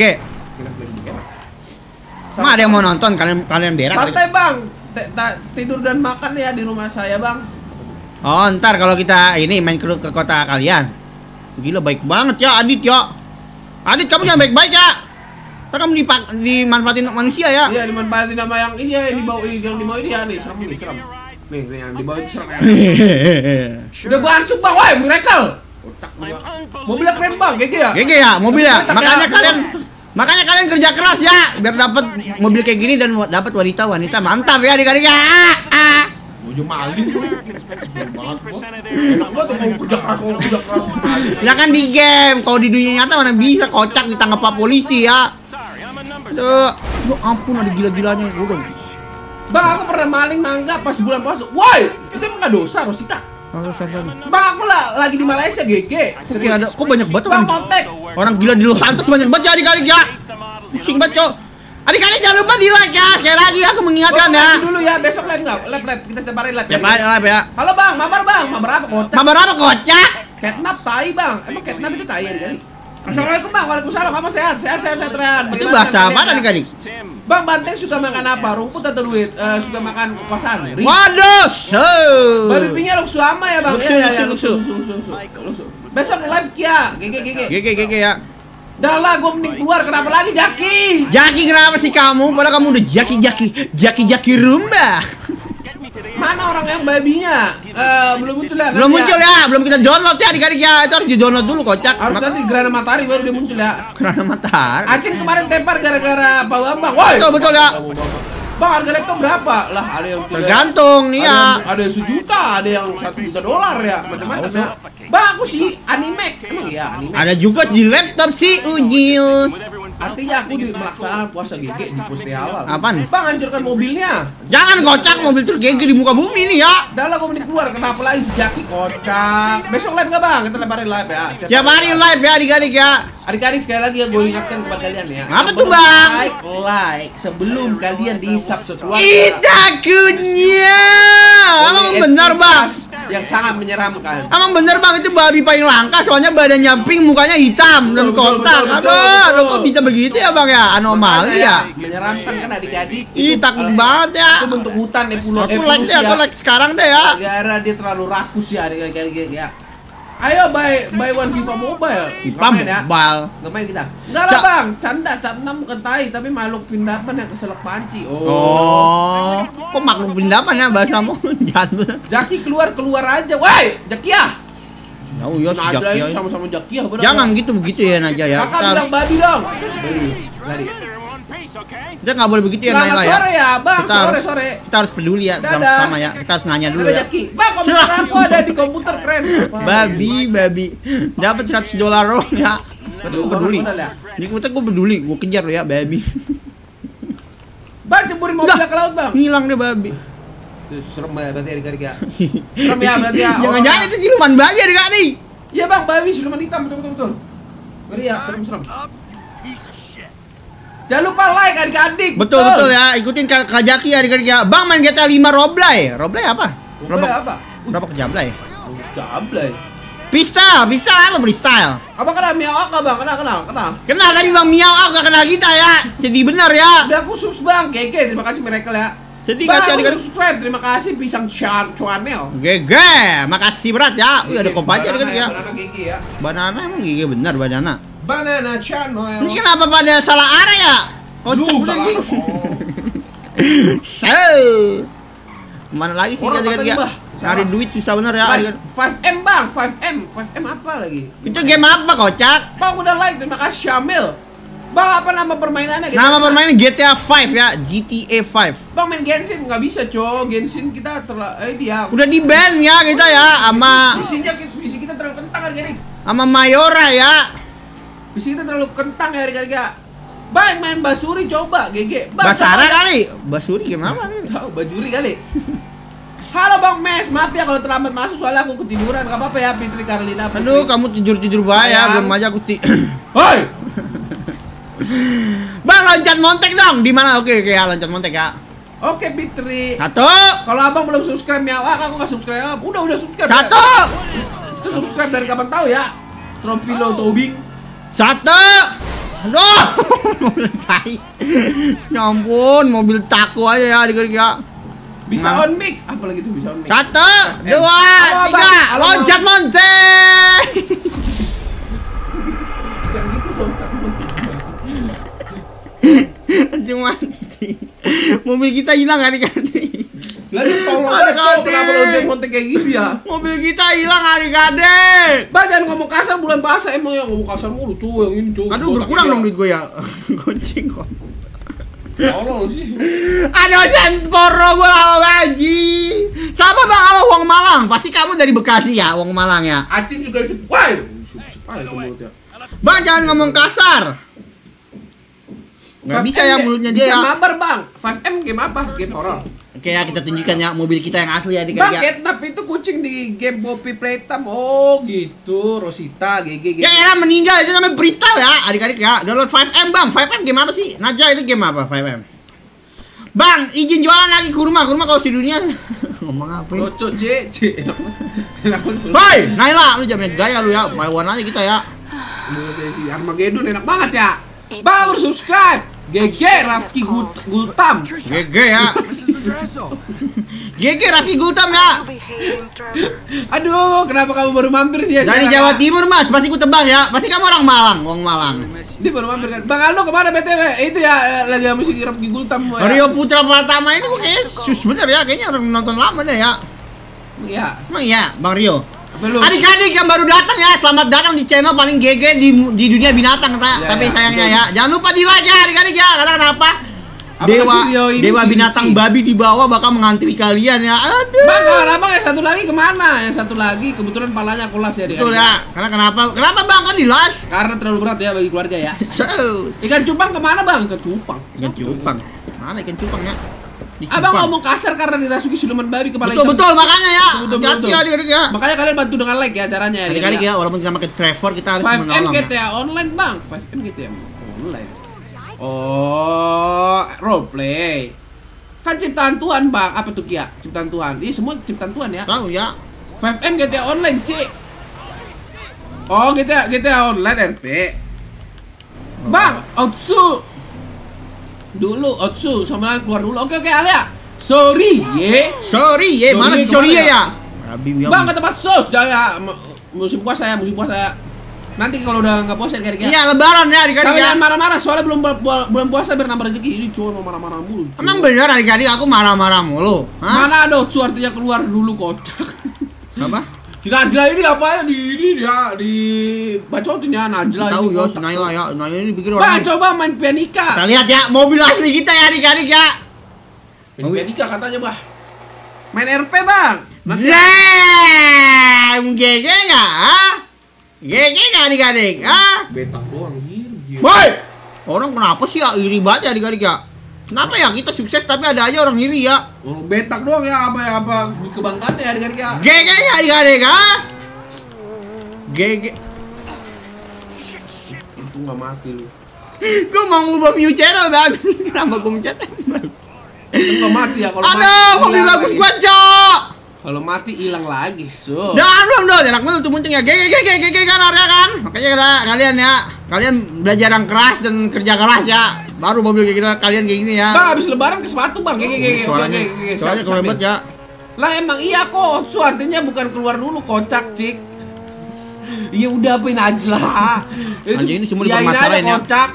Sama ada yang mau nonton, kalian berak. Santai Bang. Tidur dan makan ya di rumah saya, Bang. Oh, ntar kalau kita ini main ke kota kalian. Gila baik banget ya Adit ya. Adit kamu jangan baik-baik ya. Ntar kamu dimanfaatin manusia ya. Iya dimanfaatin sama yang ini ya, yang di bawah ini ya nih, serem. Nih yang di bawah itu serem ya. Udah gua ansuk Bang, woi miracle. Otak gua. Mobilnya keren Bang, GG ya. GG ya mobilnya. Makanya kalian kerja keras ya biar dapat mobil kayak gini dan dapat wanita mantap ya adik-adik ya. Gue maling tuh. Enak banget mau kerja keras. Ya kan di game, kalau di dunia nyata mana bisa kocak ditangkap Pak polisi ya. Tuh, ya ampun ada gila-gilanya gue. Bang, aku pernah maling mangga pas bulan puasa. Woi, itu emang gak dosa, Rosita? Bang, aku lagi di Malaysia, GG. Oke, ada kok banyak banget Bang, kontek. Orang gila di Los Santos banyak banget ya adik-adik ya. Pusing banget, Cok. Adik-adik jangan lupa di like ya. Sekali lagi aku mengingatkan ya. Dulu ya, besok live enggak? Live kita setiap hari live. Ya, live ya. Halo Bang, mabar apa kocak? Mabar apa kocak? Catnap tai Bang. Emang catnap itu tai adik-adik? Assalamualaikum Bang, waalaikumsalam. Kamu sehat Ran. Itu bahasa apa adik-adik? Bang, Banteng suka makan apa? Rumput atau duit? Suka makan kokosan. Waduh, babi pinknya luksu ama ya Bang. Iya, luksu. Besok live Kia, GG ya. Dah lah, gue mending keluar. Kenapa lagi Jaki? Jaki kenapa sih kamu? Padahal kamu udah Jaki rumba. Mana orang yang babinya? Belum muncul ya? Belum muncul ya, belum kita download ya adik-adik ya. Itu harus di download dulu kocak. Harus nanti gerhana matahari baru dia muncul ya. Gerhana matahari. Acin kemarin tepar gara-gara Pak Bambang. Woi. Betul ya. Bang, harga laptop berapa? Lah, ada yang tergantung nih ya. Ada yang $1 juta, ada yang $1 juta ya, macam-macam ya. Bang, aku sih anime. Emang ya anime. Ada juga di laptop sih Ujil. Artinya aku melaksanakan puasa GG di post awal. Apaan? Bang, hancurkan mobilnya. Jangan kocak, mobil terus GG di muka bumi nih ya. Dah lah, gue mending keluar. Kenapa lagi si Jaki kocak? Besok live gak Bang? Kita lebarin live ya. Tiap hari live ya adik-adik ya. Adik-adik sekali lagi ya gue ingatkan kepada kalian ya. Apa tuh Bang? Like sebelum kalian di-subscribe. Takutnya. Emang benar Bang? Yang sangat menyeramkan. Emang bener Bang, itu babi paling langka. Soalnya badannya pink, mukanya hitam dan kotak. Aduh, kok bisa begitu ya Bang ya? Anomali ya. Menyeramkan kan adik-adik. Ih, takut banget ya. Itu bentuk hutan ya pulau. Aku like sekarang deh ya. Gara dia terlalu rakus ya adik-adik ya. Ayo buy one FIFA Mobile. FIFA Mobile. Nggak main kita. Enggak lah Bang, canda Catnam bukan tai tapi makhluk pindapan yang keselak panci. Oh. Kok makhluk pindapan ya bahasamu? Jangan. Jaki keluar aja. Woi, Jakia. Oh iya, Jakia sama-sama Jakia. Jangan begitu ya Naja ya. Kakak bilang babi dong. Lari. Kita nggak boleh begitu ya Naila ya. Sore ya Bang, sore. Kita harus peduli ya sama ya. Kita harus nanya dulu ya. Bang, komputer aku ada di komputer keren. Babi. Dapat $100 dong ya. Gue peduli. Ini komputer gue peduli, gue kejar lo ya babi. Bang, ceburin mobilnya ke laut Bang. Hilang deh babi. Itu serem banget berarti adik-adik ya. Serem ya berarti ya. Jangan-jangan itu siluman babi adik-adik. Iya Bang, babi siluman hitam betul. Ngeri ya, serem. Jangan lupa like adik-adik. Betul ya, ikutin Kak Jaki adik-adik ya. Bang main GTA 5 Roblay. Roblay apa? Roblay apa? Berapa kejablay? Jablay. Bisa apa freestyle? Abang kenal Miao Aka bang, kenal. Kenal tapi Bang Miao gak kenal kita ya. Sedih bener ya. Udah aku subs bang, GG, terima kasih Miracle ya. Sedih Bang, kasih aku adik-adik. subscribe, terima kasih Pisang Cuanel. GG, makasih berat ya. Wih ada kop aja adik-adik ya. Banana GG ya. Banana emang GG bener banana. Banana Channel. Ini kenapa pada salah arah ya? Kocak Salah. lagi. So. Mana lagi sih Orang adik-adik ya? katanya, Bah. Cari duit susah bener ya. 5M bang, 5M apa lagi? Itu game apa kocak? Bang udah like, terima kasih Syamil. Bang apa nama permainannya? Nama permainan GTA 5 ya, GTA 5. Bang main Genshin nggak bisa cow, Genshin kita dia. Udah di ban ya kita ya, sama Misi kita terlalu kentang hari-hari. sama Mayora ya. Misi kita terlalu kentang hari-hari. Bang main Basuri coba, GG. Bang, Basara coba. kali, Basuri gimana nih? Tahu Bajuri kali. Halo Bang Mes, maaf ya kalau terlambat masuk soalnya aku ketiduran. Gak apa-apa ya Fitri Karlina. Aduh, kamu tidur-tidur bahaya, belum aja aku Hoi. Bang loncat montek dong. Di mana? Oke ya, loncat montek ya. Oke Fitri. Satu. Kalau abang belum subscribe ya, aku nggak subscribe. Udah subscribe. Satu. Itu subscribe dari kapan tahu ya? Tropilo Tobing. Satu. Aduh, mobil tai. Ya ampun, mobil taku aja ya adik-adik ya. Bisa Nah. on mic. Apa lagi tuh bisa on mic? Satu, dua, Halo, tiga, Bang. Halo, loncat montek. Yang gitu loncat. Langsung mati. Mobil kita hilang adik-adik. Lagi tolong Adik-adik. banget kenapa loncat montek kayak gitu ya? Mobil kita hilang adik-adik. Bang jangan ngomong kasar bulan puasa emang yang ngomong kasar mulu cuy yang ini cuy. Aduh, berkurang dong duit gue ya. Gonceng kok. Tolong sih. Aduh, Semporo gue lama gaji. Sama Bang, halo Wong Malang. Pasti kamu dari Bekasi ya, Wong Malang ya. Acing juga bisa. Wah, supaya itu mulutnya. Bang, jangan ngomong kasar. Nggak bisa ya mulutnya dia Bisa ya. mabar bang. 5M game apa? Game horror. Oke ya, kita tunjukkan ya mobil kita yang asli ya Bang, adik-adik ya. Catnap itu kucing di game Poppy Playtime. Oh gitu, Rosita, GG. Yang era meninggal itu namanya freestyle ya, adik-adik ya. Download 5M Bang. 5M game apa sih? Najwa itu game apa 5M? Bang, izin jualan lagi kurma kalau si dunia. Ngomong apa ini? Roco C. Enak banget. Hoi, Naila, lu jangan gaya lu ya. Buy-one aja kita ya. Mulutnya si Armageddon enak banget ya. Bang, subscribe. GG Rafki Gultam. GG ya. GG Raffi Gultam ya. Aduh, kenapa kamu baru mampir sih ya? Dari Jawa Timur Mas, pasti ku tebak ya. Pasti kamu orang Malang, Wong Malang. Dia baru mampir kan. Bang Aldo kemana BTW? Itu ya lagi musik Rafki Gultam ya. Rio Putra Pratama ini kok kayaknya sus bener ya, kayaknya orang nonton lama deh ya. Iya. Emang iya, Bang Rio. Belum. Adik-adik yang baru datang ya, selamat datang di channel paling GG di dunia binatang Ya, tapi ya, sayangnya betul. ya, jangan lupa di like ya adik-adik ya. Karena kenapa? Apakah video ini Dewa si binatang Ricci? babi di bawah bakal mengantri kalian ya. Aduh. Bang, kawan abang yang satu lagi kemana? Yang satu lagi kebetulan palanya aku las ya dia. Betul ya. Karena kenapa? Kenapa Bang kan di las? Karena terlalu berat ya bagi keluarga ya. So, Ikan cupang kemana bang? Ikan cupang. ikan cupang. Mana ikan cupangnya? Di Abang cupang. ngomong kasar karena dirasuki siluman babi kepala Betul hitam. betul makanya ya. Betul, Hati-hati ya adik-adik ya. Makanya kalian bantu dengan like ya caranya ya. Adik-adik ya, walaupun kita pakai Trevor kita harus 5M menolong ya. GTA online bang. 5M GTA online. Oh, roleplay. Kan ciptaan Tuhan bang. Apa tuh Kia? Ciptaan Tuhan. Ini semua ciptaan Tuhan ya. Tahu ya. 5M GTA online C. Oh GTA online RP. Bang, Otsu. Dulu Otsu sama keluar dulu. Oke Alia. Sorry ye. Sorry ya, mana si Sorry Sorry kemana ya? Rabi ya. Bang ke tempat sos ya. Musim puasa ya. Nanti kalau udah nggak puasa kira-kira. Iya, lebaran ya adik-adik Tapi ya. jangan marah-marah soalnya belum bulan puasa biar nambah rezeki. Ini cowok mau marah-marah mulu. cuy. Emang bener adik-adik aku marah-marah mulu. Hah? Mana ada Otsu artinya keluar dulu kocak. Apa? Si Najla ini apa ya di bacotin ya Najla Tahu ini ya, kocak. si Naila ya. Naila ini pikir Bang, orang. coba main pianika. Kita lihat ya mobil asli kita ya adik-adik ya. Main pianika katanya, Bah. Main RP, Bang. Zem, GG nggak? Ah? GG nggak adik-adik? Ah? Betak doang gitu. Woi! Orang kenapa sih ya iri banget ya adik-adik ya? Kenapa ya kita sukses tapi ada aja orang iri ya? Betak doang ya apa kebanggaan ya adik-adik ya. GG nya adik-adik ah? GG. Untung nggak mati lu. Gue mau ngubah view channel bang. Kenapa gue mencet? Untung nggak mati ya kalau Aduh, mobil bagus gua cok. Kalau mati hilang lagi, so. Dan dong, enak banget tuh muncul ya. GG kan orangnya kan. Makanya kalian belajar yang keras dan kerja keras ya. Baru mobil kayak gitu kalian kayak gini ya. Bang, habis lebaran ke sepatu, Bang. GG. Soalnya kalau hebat ya. Lah emang iya kok, Otsu artinya bukan keluar dulu kocak, Cik. Iya udah apain aja lah. Anjing ini semua dipermasalahin ya. Kocak.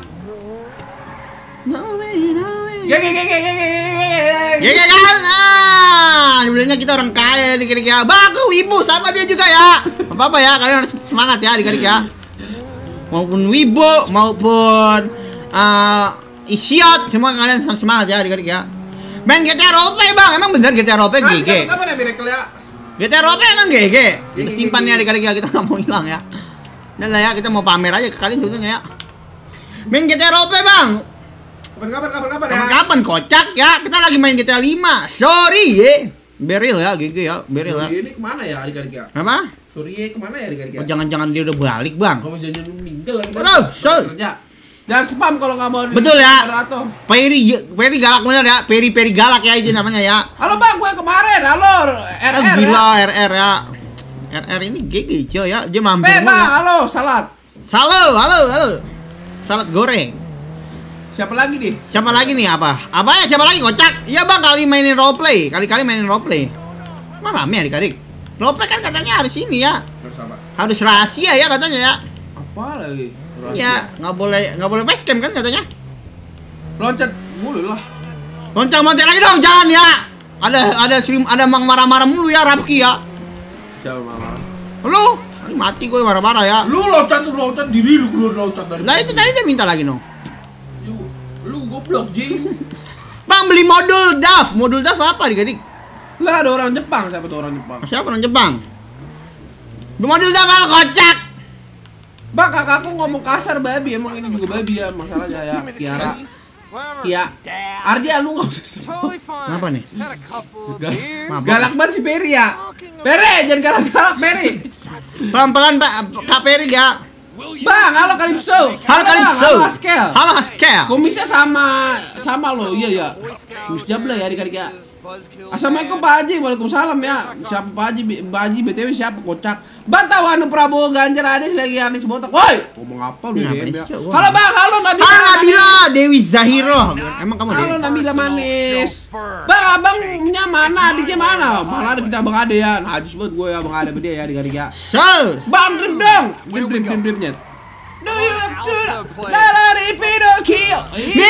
GG kan? Nah, sebenarnya kita orang kaya adik-adik ya. Bang, aku wibu sama dia juga ya. Apa-apa ya, kalian harus semangat ya adik-adik ya. Maupun wibu, maupun isiot, semua kalian harus semangat ya adik-adik ya. Main GTA Roleplay bang, emang bener GTA Roleplay GG? Kapan ya Miracle ya? GTA Roleplay emang GG? Kita simpan nih adik-adik ya, kita nggak mau hilang ya. Dan lah ya, kita mau pamer aja ke kalian sebetulnya ya. Main GTA Roleplay bang. Kapan ya? Kapan kocak ya? Kita lagi main GTA 5. Sorry ya. Beril ya, GG ya, beril ya. Ini kemana ya adik-adik ya? Apa? Sorry kemana ya adik-adik ya? Oh, jangan-jangan dia udah balik bang. Kamu jangan meninggal lagi. Aduh, kerja. Jangan spam kalau nggak mau. Betul ya. Peri galak bener ya. Peri galak ya itu namanya ya. Halo bang, gue kemarin. Halo RR. Gila ya. RR ya. RR ini GG coy ya. Dia mampir. Bang, halo salat. Halo. Salat goreng. Siapa lagi nih? Siapa lagi nih apa? Apa ya siapa lagi kocak? Iya bang, kali mainin roleplay. Kali-kali mainin roleplay. Mah rame adik-adik. Roleplay kan katanya harus ini ya. Harus rahasia ya katanya ya. Apa lagi? Ya, nggak boleh facecam kan katanya. Loncat boleh lah. Loncat lagi dong, jangan ya. Ada mang marah-marah mulu ya Rapki ya. Siapa marah? Lu, mati gue marah-marah ya. Lu loncat diri lu keluar loncat dari. Lah itu tadi dia minta lagi no. Lu goblok Jing. Bang beli modul DAF apa adik-adik? Lah ada orang Jepang, siapa tuh orang Jepang? Siapa orang Jepang? Beli modul DAF apa kocak? Bang, kakakku ngomong kasar babi, emang ini juga babi ya masalahnya ya. Kia. Ardia lu nggak usah sebut. Kenapa nih? Galak banget si Peri ya. Peri, jangan galak-galak Peri. Pelan-pelan Kak Peri ya. Bang, halo Calypso. Halo Askel. Halo Askel. Kumisnya sama lo, iya ya. Kumis jabla ya adik-adik ya. Assalamualaikum Pak Haji, waalaikumsalam ya. Siapa Pak Haji, BTW siapa kocak? Bantau anu Prabowo Ganjar Anies lagi Anies botak. Woi, ngomong apa lu ya? Halo Bang, halo Nabila. Halo Nabila Dewi Zahiro. Emang kamu Dewi? Halo Nabila manis. Bang, abangnya mana? Adiknya mana? Mana ada kita Bang Ade ya? Najis banget gue ya Bang Ade dia ya adik-adik ya. Bang, drip dong. Drip-dripnya. Do you have to dari Pinocchio?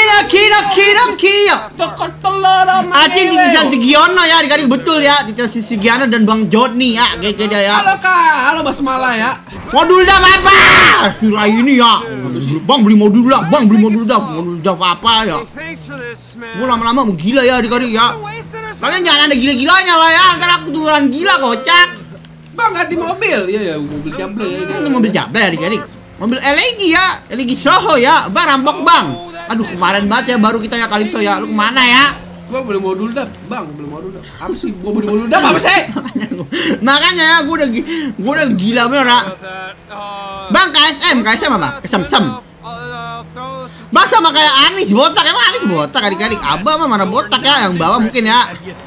Tokot telur Acing Titisan Sugiono ya adik-adik betul ya. Titisan Sugiono dan Bang Joni ya. Kayak dia ya. Halo Kak, halo Basmala ya. Modul DAF apa? Sira ini ya. Bang beli modul DAF, Modul DAF apa ya? Gue lama-lama mau gila ya adik-adik ya. Kalian jangan ada gila-gilanya lah ya. Ntar aku turunan gila kocak. Bang ganti mobil. Iya ya, mobil jable ya ini. Ini mobil jable ya adik-adik. Mobil LG ya, LG Soho ya. Bang rampok bang. Aduh kemarin banget ya baru kita ya Calypso ya. Lu kemana ya? Gua beli modul DAF, Bang, beli modul DAF. Apa sih? Gua beli modul DAF apa sih? Makanya ya gua udah gila bener ya. Bang KSM apa? Sem. Bang sama kayak Anies botak, emang Anies botak adik-adik. Abah mah mana botak ya, yang bawah mungkin ya.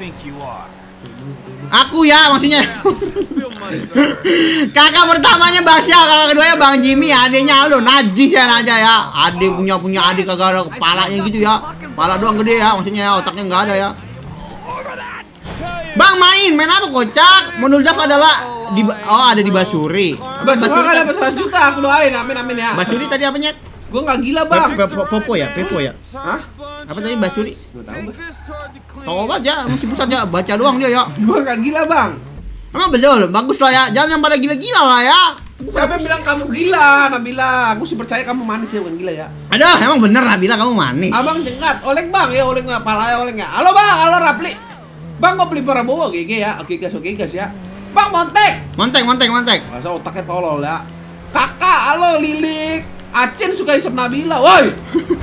Aku ya maksudnya. Kakak pertamanya Bang Syah, kakak keduanya Bang Jimmy, adenya lo najis ya aja ya. Adik punya adik kagak ada kepalanya gitu ya. Kepala doang gede ya, maksudnya ya, otaknya nggak ada ya. Bang main apa kocak? Modul DAF adalah ada di Basuri. Basuri kan dapat 100 juta, aku doain amin ya. Basuri tadi apa nyet? Gua nggak gila Bang. Pepo ya? Hah? Apa tadi Basuri? Gua tahu. Tahu aja, mesti pusat ya, baca doang dia ya. Gua nggak gila Bang. Emang betul, bagus lah ya, jangan yang pada gila-gila lah ya. Siapa yang bilang kamu gila, Nabila? Aku sih percaya kamu manis ya, bukan gila ya. Aduh, emang bener Nabila kamu manis. Abang jengat, oleng Bang ya, oleng nggak, palanya oleng nggak. Halo Bang, halo Rapli. Bang, kok beli Prabowo GG ya, oke gas ya. Bang, montek. Masa otaknya tolol ya. Kakak, halo Lilik. Acen suka isep Nabila, woi.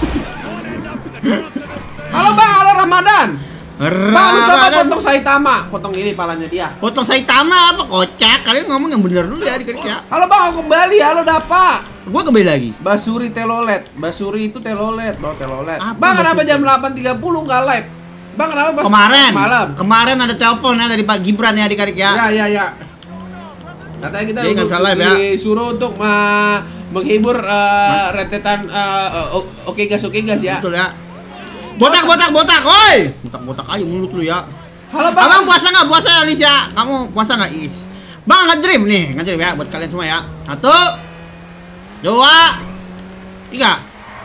Halo Bang, halo Ramadan. Bang, lu coba potong Saitama, potong ini palanya dia. Potong Saitama apa kocak? Kalian ngomong yang bener dulu ya adik-adik ya. Halo Bang, aku kembali, halo Dapa. Gua kembali lagi. Basuri telolet, Basuri itu telolet, bawa telolet. Apa Bang, kenapa Basuri? jam 8.30 nggak live? Bang, kenapa pas Kemarin. malam? Kemarin ada telepon ya dari Pak Gibran ya adik-adik ya. Ya. Katanya kita Jadi nggak bisa live ya. disuruh untuk menghibur rentetan oke gas ya. Betul ya. Botak, woi. Botak aja mulut lu ya. Halo Bang. Abang puasa nggak? Puasa ya, Lis ya? Kamu puasa nggak, Is? Bang, ngedrift nih, ngedrift ya buat kalian semua ya. 1, 2, 3.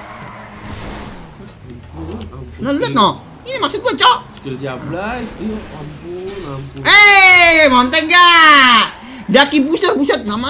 Nah, lihat no. Ini maksud gua, Cok. Skill jablay. Iya, ampun. Monteng gak? Daki buset nama.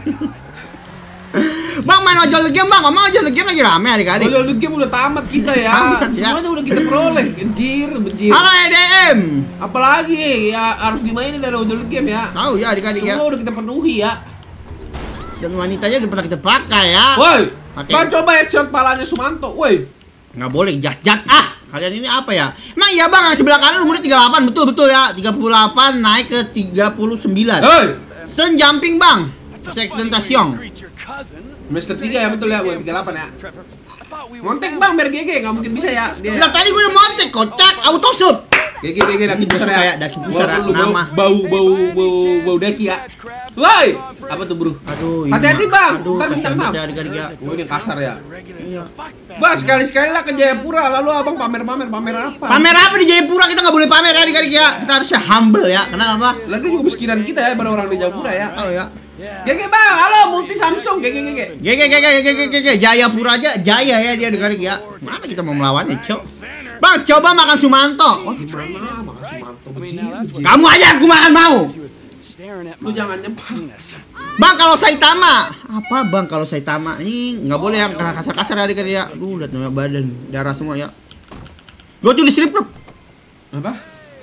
Bang, main ojol game, Bang. Ngomong ojol game lagi rame adik-adik. Ojol game udah tamat kita ya. Tamat, ya. Semuanya udah kita peroleh. Benjir. Halo EDM. Apalagi ya harus dimainin dari ojol game ya. Tahu ya adik-adik ya. Semua udah kita penuhi ya. Dan wanitanya udah pernah kita pakai ya. Woi, Pakai. Bang coba headshot palanya Sumanto. Woi. Nggak boleh jat-jat kalian ini apa ya? Emang iya Bang, yang sebelah kanan umurnya 38, betul ya. 38 naik ke 39. Hei. Sun jumping Bang. Sextentation. Semester 3 ya betul ya buat 38 ya. Montek Bang biar GG nggak mungkin bisa ya dia. Lah tadi gue udah montek kocak auto shoot. GG daki besar ya. Kayak daki besar ya, nama. Bau daki ya. Woi, apa tuh bro? Aduh, hati-hati Bang. Ntar kasihan minta maaf. banget ya adik-adik ya. Oh, ini kasar ya. Iya. Bang sekali-sekali lah ke Jayapura lalu abang pamer apa? Pamer apa di Jayapura? Kita nggak boleh pamer ya adik-adik ya. Kita harusnya humble ya. Kenapa? Lagi juga miskinan kita ya pada orang di Jayapura ya. Oh ya. GG Bang, halo multi Samsung GG. GG Jayapura aja jaya ya dia adik-adik ya. Mana kita mau melawannya, Cok? Bang, coba makan Sumanto. Oh, Gimana? Makan Sumanto bejir. kamu aja aku makan mau. Lu jangan nyempang. Bang, kalau Saitama. Apa Bang kalau Saitama? Ini nggak boleh yang kasar-kasar ya adik-adik ya. Lihat nama badan, darah semua ya. Gue tulis strip club. Apa?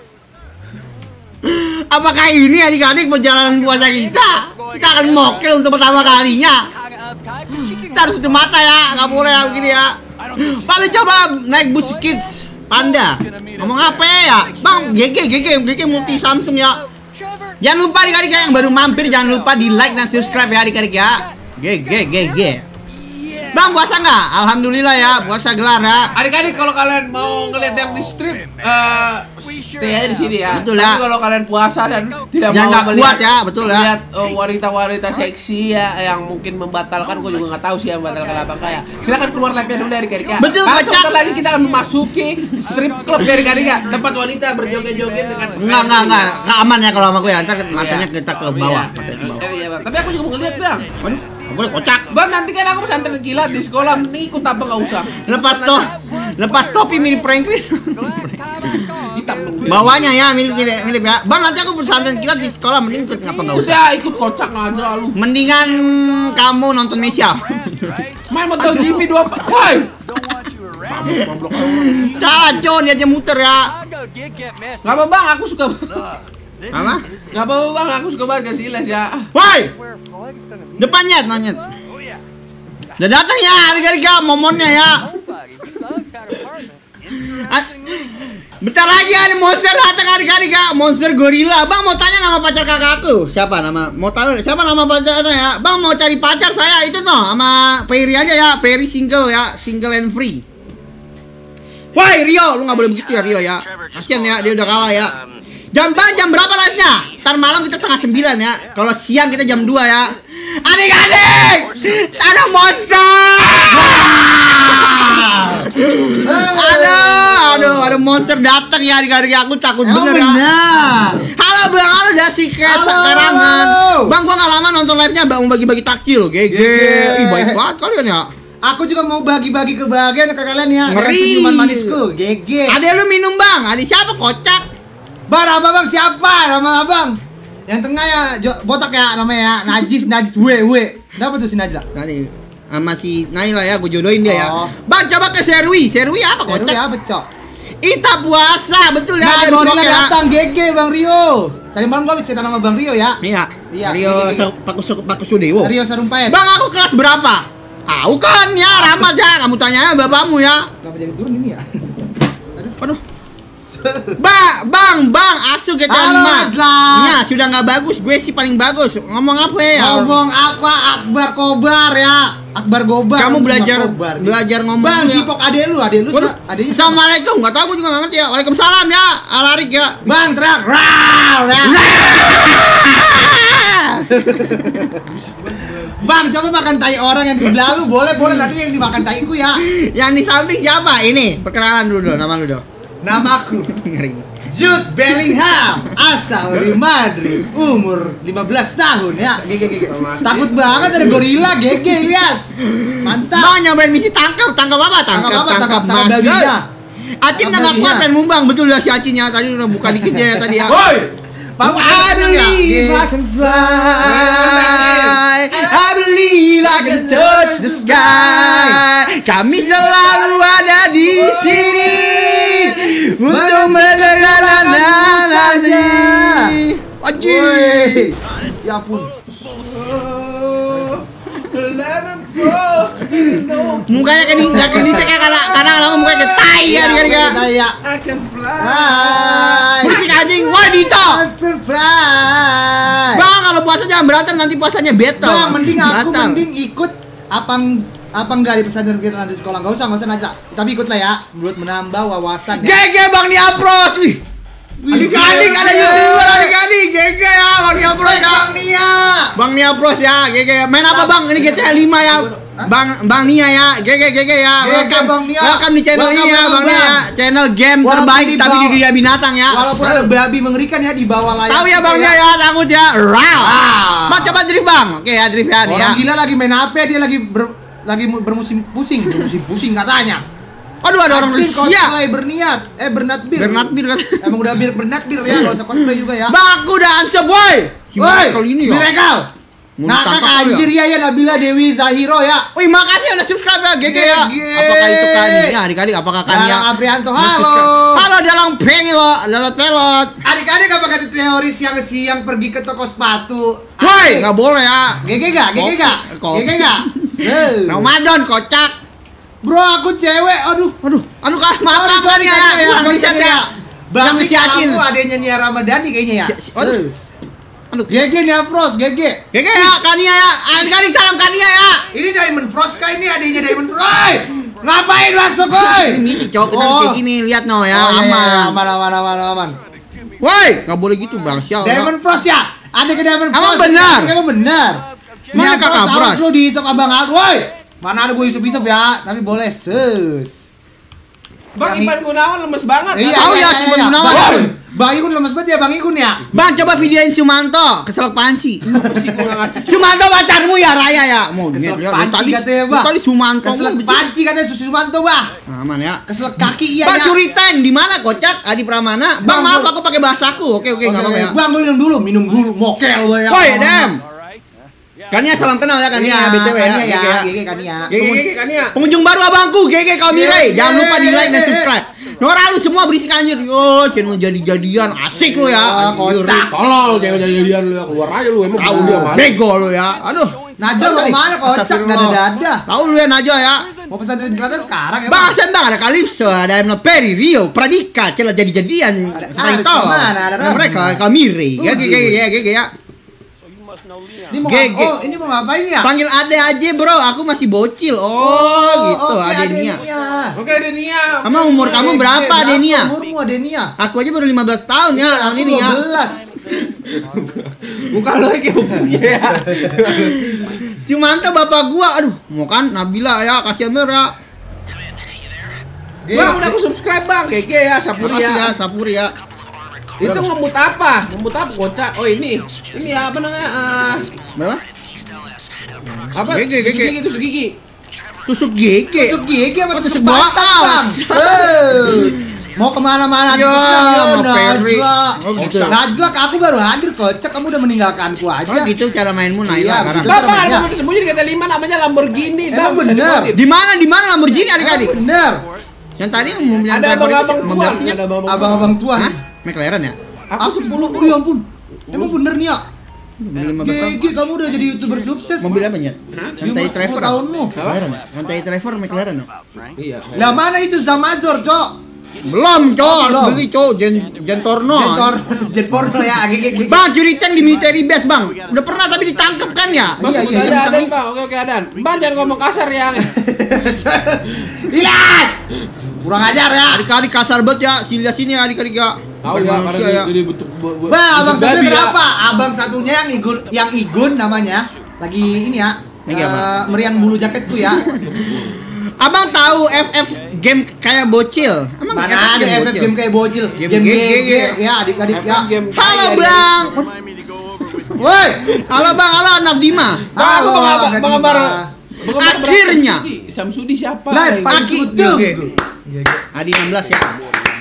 Apakah ini adik-adik perjalanan puasa kita? Kita akan mokel untuk pertama kalinya. Kita harus tutup mata ya, nggak boleh ya begini ya. Paling coba naik bus kids Panda. Ngomong apa ya? Bang, GG multi Samsung ya. Jangan lupa adik-adik yang baru mampir, jangan lupa di like dan subscribe ya adik-adik ya. GG. Bang, puasa nggak? Alhamdulillah ya, puasa gelar ya. Adik-adik kalau kalian mau ngeliat yang di strip, stay aja di sini ya. Betul Tapi ya. kalau kalian puasa dan tidak Jangan mau nggak kuat ya, betul ya. Lihat wanita-wanita seksi ya yang mungkin membatalkan, gue juga nggak tahu sih yang membatalkan apa enggak ya. Silakan keluar live-nya dulu ya adik-adik ya. Betul, Karena kocak. sebentar lagi kita akan memasuki strip club ya adik-adik ya. Tempat wanita berjoget-joget dengan Enggak. Aman ya kalau sama gue ya. Ntar matanya kita ke bawah. Matanya ke bawah. Iya, Bang. Tapi aku juga mau ngeliat Bang. Waduh, nggak boleh kocak. Bang, nanti kan aku pesantren kilat di sekolah, nih ikut apa nggak usah. Lepas topi mirip Franklin. Hitam dong. Bawahnya ya mirip ya. Bang, nanti aku pesantren kilat di sekolah, mending ikut ngapa nggak usah. Udah ikut kocak aja lu. Mendingan kamu nonton Mesya. Main MotoGP 24. Woi. Cacon dia aja muter ya. Gak apa Bang, aku suka. Apa? Gak apa Bang, aku suka banget kasih les ya. Woi. Depannya nanya. Udah datang ya, adik-adik ya, momonnya ya. Bentar lagi ada monster datang adik-adik ya, monster gorila. Bang mau tanya nama pacar kakakku. Siapa nama? Mau tahu siapa nama pacarnya ya? Bang mau cari pacar saya itu no, sama Perry aja ya. Perry single ya, single and free. Woi Rio, lu nggak boleh begitu ya Rio ya. Kasian ya, dia udah kalah ya. Jam berapa live-nya? Ntar malam kita 8:30 ya. Kalau siang kita jam 2 ya. Adik-adik, ada monster. Aduh, ada monster datang ya adik-adik. Aku takut bener ya. Halo Bang, halo Dasi Karangan. Bang, gua nggak lama nonton live-nya, Bang, mau bagi-bagi takjil. GG. Ih, baik banget kalian ya. Aku juga mau bagi-bagi kebahagiaan ke kalian ya. Ngeri. Senyuman manisku. GG. Ada lu minum Bang. Ada siapa kocak? Bar apa Bang? Siapa nama Abang? Yang tengah ya botak ya namanya ya. Najis W. Kenapa tuh si Najla? Tadi sama si Naila ya, gue jodohin dia ya. Oh. Bang, coba ke Serwi apa Seru kocak? ya, Cok. Ita puasa, betul ya. Nah, dari gorila Blok ya. datang GG Bang Rio. Tadi malam gua bisa nama Bang Rio ya. Iya. Iya, Rio GG. Paku Sudewo. Rio Sarumpayat. Bang, aku kelas berapa? Tahu kan ya, Rahmat ya. Kamu tanya bapakmu ya. Kenapa jadi turun ini ya? Aduh. Bang, asu GTA 5. Halo, Najla. Iya, sudah nggak bagus. Gue sih paling bagus. Ngomong apa ya? Ngomong apa? Akbar Kobar ya. Akbar Gobar. Kamu belajar Kobar. ngomong. Bang, dulu ya. cipok adek lu adeknya. Assalamualaikum, nggak tahu, gue juga nggak ngerti ya. Waalaikumsalam ya, Alarik ya. Bang, teriak. Raw, ya. Bang, coba makan tai orang yang di sebelah lu. Boleh nanti yang dimakan taiku ya. Yang di samping siapa? Ini, perkenalan dulu, nama lu dong. Namaku Ngeri. Jude Bellingham, asal dari Madrid, umur 15 tahun ya. GG. Takut banget ada gorila, GG Ilyas. Mantap. Bang, nyobain misi tangkap apa? Tangkap babinya. Acin nggak kuat pengen mumbang, betul ya si Acinnya tadi udah buka dikit ya tadi ya. Woi. I believe I can fly. I believe I can touch the sky. Kami selalu ada di sini untuk mendengarkan saja. Wajib. Ya ampun. Mukanya kayak nggak keditek ya karena lama mukanya kayak tai ya dia. I can fly. Musik anjing, wah Dito. I can fly. Bang, kalau puasa jangan berantem, nanti puasanya battle. Bang, mending aku Batal. mending ikut apa enggak di pesantren kita nanti sekolah. Enggak usah aja. Tapi ikutlah ya buat menambah wawasan ya. GG Bang Niapros. Wih. Adik-adik ada YouTuber adik-adik. GG ya Bang Niapros ya. Bang Niapros ya. GG. Main apa Bang? Ini GTA 5 ya. Bang Nia ya. GG ya. Welcome di channel ini ya Bang Nia. Channel game terbaik tapi di dunia binatang ya. Walaupun ada babi mengerikan ya di bawah layar. Tahu ya Bang Nia ya, takut ya. Raw. Bang coba drift Bang. Oke ya drift ya nih ya. Orang gila lagi main HP, dia lagi bermusim pusing katanya. Aduh ada orang Rusia. Cosplay berniat. Bernat bir kan. Emang udah bernat bir ya, enggak usah cosplay juga ya. Bang aku udah answer boy. Woi, ini ya. Miracle. Ngakak anjir ya Nabila Dewi Zahiro ya. Wih makasih udah subscribe ya GG ya. Apakah itu Kania? Adik-adik apakah Kania? Dalang Aprianto, halo. Halo Dalang pelot. Adik-adik apakah itu teori siang-siang pergi ke toko sepatu? Woi, nggak boleh ya. GG gak? Ramadan kocak. Bro, aku cewek. Aduh Kak, maaf nih ya. Kurang riset ya. Bang si Acin. kamu adanya Nia Ramadhani kayaknya ya. Aduh, GG Nia Frost, GG ya Kania ya. Adik-adik salam Kania ya. Ini Diamond Frost kah ini adanya Diamond Frost? Ngapain masuk koy? Ini misi cowok kita kayak gini, lihat no ya, aman. Woi, nggak boleh gitu Bang. Diamond Frost ya? Ada ke Diamond Frost? Emang benar. Mana kakak Frost? Lu dihisap Abang Aldo, woi. Mana ada gue hisap-hisap ya, tapi boleh Bang Ipan Gunawan lemes banget. Iya, tahu ya si Ipan Gunawan. Bang Igun lemes banget ya Bang Igun ya. Bang coba videoin Sumanto, keselak panci. Sumanto pacarmu ya Raya ya. Mau keselak panci katanya Bang. Tadi Sumanto. Keselak panci katanya Sumanto Bang. Aman ya. Keselak kaki iya Bang ya. curi tank di mana kocak? Adi Pramana. Bang maaf aku pakai bahasaku. Oke enggak apa-apa ya. Bang gue minum dulu mokel gue ya. Woi Dem. Kania salam kenal ya Kania BTW ya. GG Kania. Kania. Pengunjung baru abangku GG Kamire. Jangan lupa di like dan subscribe. Nora lu semua berisik anjir. Yo, channel jadi-jadian asik lu ya. Kocak. Tolol jangan jadi-jadian lu ya. Keluar aja lu emang tahu dia mana. Bego lu ya. Aduh. Najwa mau kemana kocak dada. Tahu lu ya Najwa ya. Mau pesantren di Klaten sekarang ya. Bang Asen Bang ada Calypso, ada Emno Perry, Rio, Pradika, channel jadi-jadian. Sampai tahu. Mereka Kamire. GG ya. Ini mau ngapain ya? Panggil Ade aja bro, aku masih bocil. Gitu Ade Nia. Oke Ade Nia. Sama umur kamu berapa Ade Nia? Umurmu Ade Nia? Aku aja baru 15 tahun ya tahun ini ya. 12. Muka lo kayak punya ya. Si Manta bapak gua, aduh, mau kan Nabila ya, kasihan merah. Bang udah aku subscribe Bang, GG ya Sapuri ya. Itu ngemut apa? Ngemut apa kocak? Oh ini ya apa namanya? Berapa? Apa? GG. Tusuk gigi. Tusuk gigi apa tusuk botol? Mau kemana-mana Yo, Najwa. Oh gitu. Najwa, aku baru hadir kocak, kamu udah meninggalkan aku aja. Oh gitu cara mainmu Naila sekarang. Bapak ada motor sembunyi di GTA 5 namanya Lamborghini. Emang bener. Di mana Lamborghini adik-adik? Bener. Yang tadi yang mobil ada abang-abang tua. McLaren ya? Aku 10. Oh ya ampun. Emang bener nih ya? GG, kamu udah jadi YouTuber sukses. Mobil apa nyet? Yantai Trevor. Tahunmu. Yantai Trevor McLaren ya? Iya. Lah mana itu Zamazor, Cok? Belum, cowok, harus beli, cowok. Jentorno. Jentorno ya. Bang, curi tank di military base, Bang. Udah pernah tapi ditangkap kan ya? Bang, sebut aja Adan, Bang. Oke, Adan. Bang, jangan ngomong kasar ya. Ilyas! Kurang ajar ya. Adik-adik kasar banget ya. Sini ya, adik-adik ya. Tahu ya, karena dia bentuk Bang, abang satunya kenapa? Abang satunya yang Igun namanya. Lagi ini ya. Meriang bulu jaketku ya. Abang tahu FF game kayak bocil? Emang mana ada FF game kayak bocil? Game GG ya adik-adik ya. Halo Bang. Woi, halo Bang, halo anak Dima. Halo Bang Ambar. Akhirnya Samsudi siapa? Live Pagi itu. Adi 16 ya.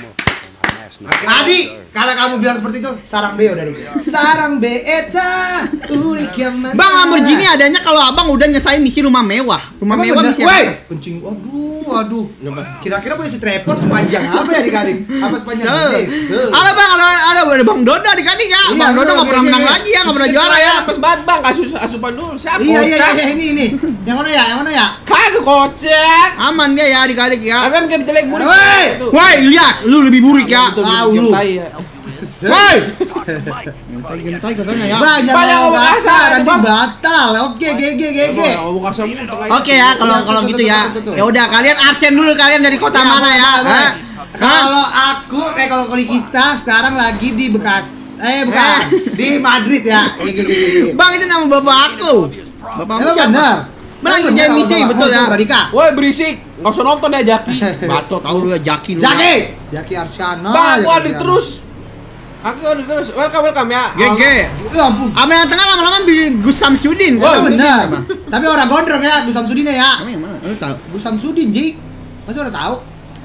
Adi, kalau kamu bilang seperti itu, sarang beo dari sarang beeta. Bang, Lamborghini adanya kalau abang udah nyesain misi rumah mewah. Rumah mewah misi apa? Kencing, waduh. Kira-kira punya si tripod sepanjang apa ya adik-adik? Apa sepanjang ini? Halo Bang, ada Bang Dodo adik-adik ya. Bang Dodo nggak pernah menang lagi ya, nggak pernah juara ya. Pas banget Bang, asupan dulu. Siapa? Iya, ini. Yang mana ya? Kagak kocak. Aman dia ya adik-adik ya. Abang game jelek burik. Woi, Ilyas, lu lebih burik ya. Tahu lu. Woi. Game tay katanya ya. Banyak ngomong kasar, nanti batal. Oke, GG. Oke ya, kalau gitu ya. Ya udah kalian absen dulu kalian dari kota mana ya? Kalau kalau kita sekarang lagi di bukan di Madrid ya. Bang, itu nama bapak aku. Bapakmu siapa? Lagi jadi misi betul ya. Woi berisik, nggak usah nonton ya Jaki. Bacot. Tahu lu ya Jaki lu. Jaki Arsyana. Bang, aku ada terus. Welcome ya. GG. Ya ampun. Ame yang tengah lama-lama bikin Gus Samsudin. Oh benar. Tapi orang gondrong ya Gus Samsudin ya. Kamu yang mana? Lu tahu? Gus Samsudin, Ji. Masa udah tahu?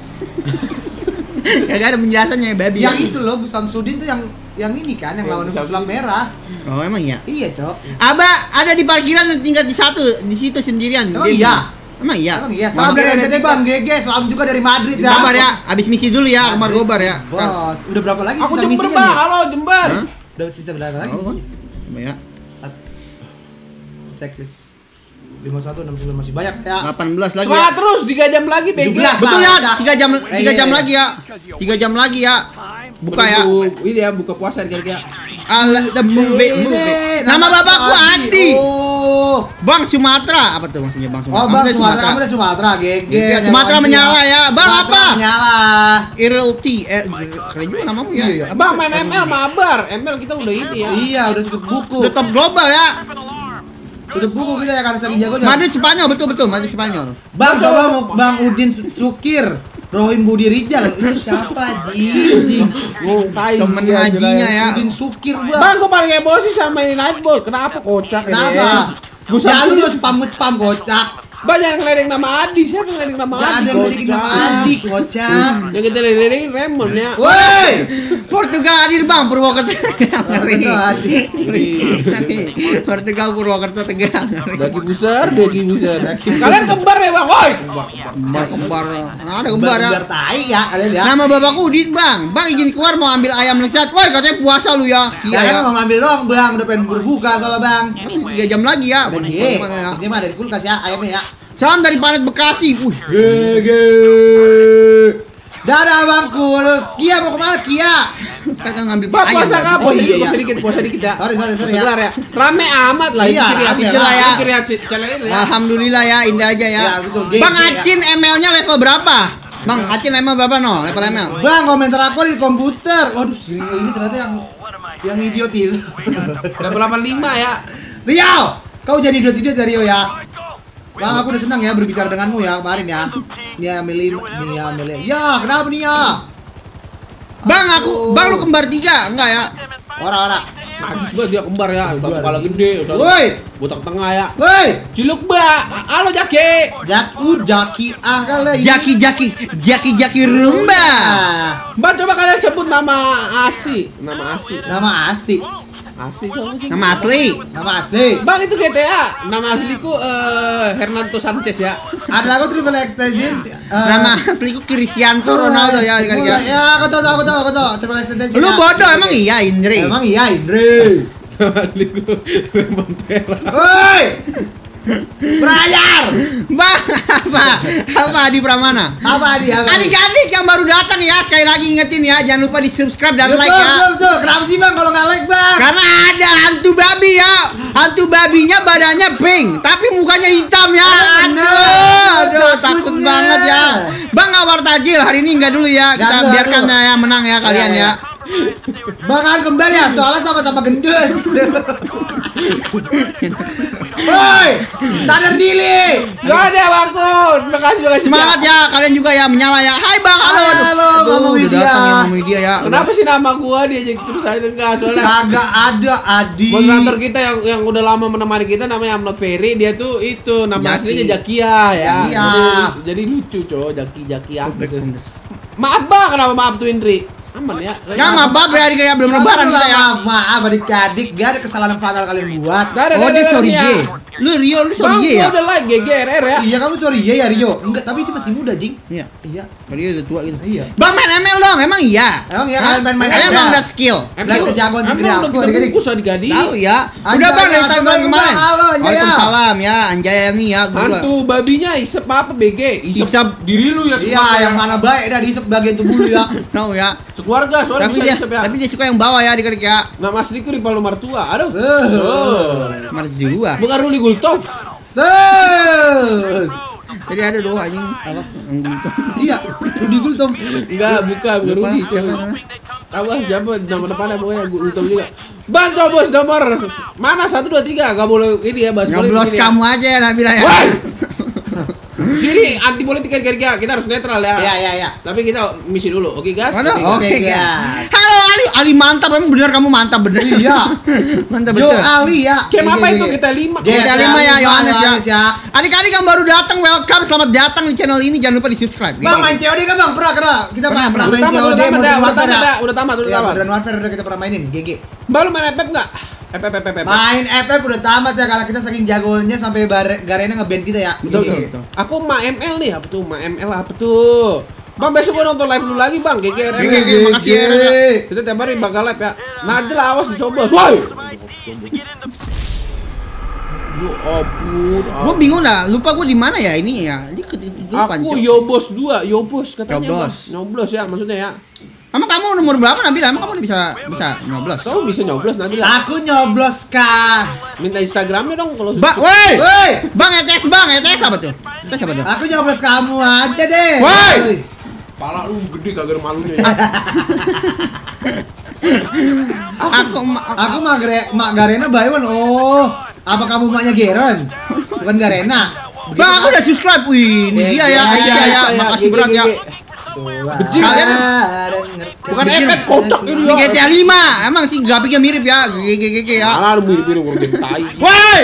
Kagak ada penjelasannya ya, babi. Yang itu loh Gus Samsudin tuh yang ini kan yang lawan Islam merah. Oh, emang ya? Iya, Cok. Aba ada di parkiran tingkat di situ sendirian. Emang iya. Emang iya. Salam dari NTT Bang, GG. Salam juga dari Madrid ya. Sabar ya, habis misi dulu ya, Kemar Gobar ya. Bos, udah berapa lagi aku sisa Jember misinya? Bang, halo Jember. Udah sisa berapa lagi? Coba ya. Checklist 51 69 masih banyak ya. 18 lagi. Semangat terus 3 jam lagi BG. Betul ya, 3 jam lagi ya. 3 jam lagi ya. Buka ya. Ini ya buka puasa kira-kira. Nama bapakku Adi. Bang Sumatera. Apa tuh maksudnya Bang Sumatera? Oh, Bang Sumatera. Kamu udah Sumatera, GG. Sumatera menyala ya. Bang apa? Menyala. Irelti. Keren juga namamu ya. Bang main ML mabar. ML kita udah ini ya. Iya, udah tutup buku. Udah top global ya. Tutup buku kita ya karena saking jagonya. Madrid Spanyol, betul Madrid Spanyol. Bang, coba mau Bang Udin Sukir. Rohim Budi Rijal itu siapa Ji? Temen ngajinya ya. Udin Sukir Bang, gua paling emosi sama ini Nightball. Kenapa kocak ini? Kenapa? Ya lu spam kocak. Banyak yang ledeng nama Adi. Siapa yang ledeng nama Adi? Gak ada yang ledeng nama Adi, kocak. Yang kita ledeng Raymond ya. Woi! Portugal hadir Bang, Purwokerto. Portugal Purwokerto Tegal. Dagi besar. Kalian kembar ya Bang? Woi! Kembar. Ada kembar ya. Kembar tai ya kalian ya. Nama bapakku Udin Bang. Bang izin keluar mau ambil ayam lezat. Woi, katanya puasa lu ya. Iya ya. Mau ngambil doang Bang, udah pengen berbuka soalnya Bang. 3 jam lagi ya. Ini mah dari kulkas ya ayamnya ya. Salam dari Planet Bekasi. GG. Dadah Bangku. Kia mau kemana Kia? Kagak ngambil Bang, puasa ayam. apa? Puasa dikit ya. Sorry ya. Rame amat lah Iya, ciri khas ya. Ciri khas channel ini ya. Alhamdulillah ya, indah aja ya. Betul, Bang Acin ML-nya level berapa? Bang Acin ML berapa no? Level ML. Bang, komentar aku di komputer. Waduh, ini ternyata yang idiot itu. Level 85 ya. Rio, kau jadi idiot ya Rio ya. Bang, aku udah senang ya berbicara denganmu ya kemarin ya. Nia Meli. Ya, kenapa Nia? Bang, Bang lu kembar 3, enggak ya? Ora. Najis banget dia kembar ya. Satu kepala gede, Woi, botak tengah ya. woi. Ciluk Mbak. Halo Jaki. Jaki kali. Jaki Rumba. Mbak coba kalian sebut nama Asi. Nama asli. Asi itu apa sih? Nama asli. Nama asli. Bang itu GTA. Nama asliku Hernando Sanchez ya. Ada aku triple extension. Nama asliku Cristiano Ronaldo ya adik-adik ya. Ya, aku tahu. Triple extension. Lu bodoh emang iya Indri. Emang iya Indri. Nama asliku Montero. Woi. Berayar. Bang, Apa Adi Pramana? Apa Adi? Adik-adik yang baru datang ya, sekali lagi ingetin ya, jangan lupa di subscribe dan like ya. Betul. Kenapa sih bang kalau nggak like bang? Karena ada hantu babi ya. Hantu babinya badannya pink, tapi mukanya hitam ya. Aduh, takut banget ya. Bang Awar Tajil hari ini enggak dulu ya. Kita biarkan yang menang ya kalian ya. Bang akan kembali ya, soalnya sama-sama gendut. Woi, sadar diri. Gak ada Bangkun. Makasih. Semangat ya, kalian juga ya menyala ya. Hai Bang, halo. Mama Widya ya. Kenapa sih nama gua diajak terus aja enggak soalnya Kagak ada Adi. moderator kita yang udah lama menemani kita namanya I'm Not Ferry, dia tuh itu nama Jaki. aslinya Jakia ya. Jakia. Jadi lucu Jakia gitu. Maaf Bang, kenapa maaf tuh Indri? Aman ya. Kan maaf ya, kayak belum lebaran kita ya. Maaf adik-adik, gak ada kesalahan fatal kalian buat. Oh, dia sorry G. Lu Rio, lu sorry G ya? Bang, udah like GGRR ya. Iya kamu sorry ya Rio. Enggak, tapi dia masih muda Jing. Iya. Iya. Rio udah tua gitu. Iya. Bang main ML dong, emang iya. Emang ya Hah? kalian main Kalian emang udah skill. Selain kejagoan negeri Emang aku kita adik-adik. bungkus adik-adik. Tahu ya. Anjay, Udah Bang dari tahun assalamualaikum, kemarin. Bang. Halo, Anjay, ya. Waalaikumsalam ya, Anjay ini ya. gua. Hantu babinya isep apa BG? Isep. diri lu ya Iya, yang mana baik dah diisep bagian tubuh lu ya. Tahu ya. sekeluarga soalnya Tapi bisa dia, isep ya. tapi dia suka yang bawah ya adik-adik ya. Nama asliku Rivaldo Martua. Aduh. Marzi gua. Bukan Ruli Gultom. Jadi ada dua anjing apa? Yang Iya, Rudi Gultom. Enggak, bukan Rudi. Siapa nama depannya pokoknya Gultom juga. Bang Cobos nomor mana 1 2 3 enggak boleh ini ya bahas nyoblos politik ini ya. kamu aja Nabila ya. Woi! Sini anti politik kan kita harus netral ya. Iya. Tapi kita misi dulu. Oke, guys. Waduh, Oke, oke guys. guys. Halo Ali mantap, emang bener kamu mantap bener. Iya. Mantap Yo betul. Ali ya. Game apa itu kita 5? GTA 5 ya Yohanes ya. ya. Adik-adik yang baru datang, welcome, selamat datang di channel ini, jangan lupa di subscribe. Bang main COD kan bang? Pernah. Kita pernah main Udah tamat, COD. udah tamat. Iya, Modern Warfare udah kita pernah mainin, GG. Baru main FF enggak? FF. Main FF udah tamat ya, karena kita saking jagonya sampai Garena nge-ban kita ya. Betul. Aku ML nih, apa tuh? ML apa tuh? Bang, besok gua nonton live dulu lagi, Bang. GGRR. Makasih ya. Kita tiap hari bakal live ya. Najel awas dicoba. Woi. Lu ampun. Gua bingung dah, lupa gua di mana ya ini ya. Ini Aku Yobos 2, Yobos katanya. Yobos. Nyoblos ya maksudnya ya. Emang kamu nomor berapa Nabila? Emang kamu bisa nyoblos? Kamu bisa nyoblos Nabila. Aku nyoblos kah? Minta Instagramnya dong kalau Woi! Woi, Bang ETS apa tuh? ETS apa tuh? aku nyoblos kamu aja deh. Woi! Pala lu gede kagak ada malunya ya. Aku Mak Garena buy one. Oh, apa kamu maknya Geren? Bukan Garena. Bang, aku udah subscribe. Wih, ini dia ya, Aisyah ya. Makasih berat ya. Kalian Bukan FF kocak ini Di ya. GTA 5, emang sih grafiknya mirip ya. GG ya. Pala lu mirip-mirip orang tai. Woi!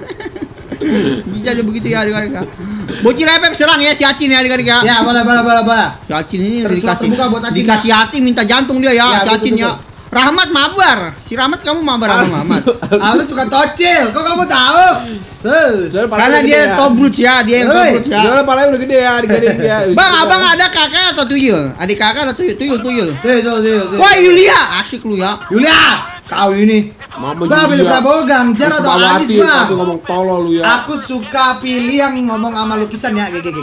Bisa aja begitu ya adik-adik ya. Bocil FF serang ya si Acin ya adik-adik ya. Ya, bola. Si Acin ini udah Terus dikasih terbuka buat Acin, dikasih hati minta jantung dia ya, Ya, si Acin betul, ya. Rahmat mabar. Si Rahmat kamu mabar sama Rahmat. Lu suka tocil, kok kamu tahu? Karena dia tobrut ya, dia yang tobrut ya. Soalnya palanya udah gede ya, adik-adik ya. Bang, abang ada kakak atau tuyul? Adik kakak atau tuyul? Tuh. Wah, Yulia, asik lu ya. Yulia, kau ini. Mama Bang, pilih Prabowo, Ganjar atau Anies, Bang? Tapi ngomong tolol lu ya. Aku suka pilih yang ngomong sama lukisan ya, GG.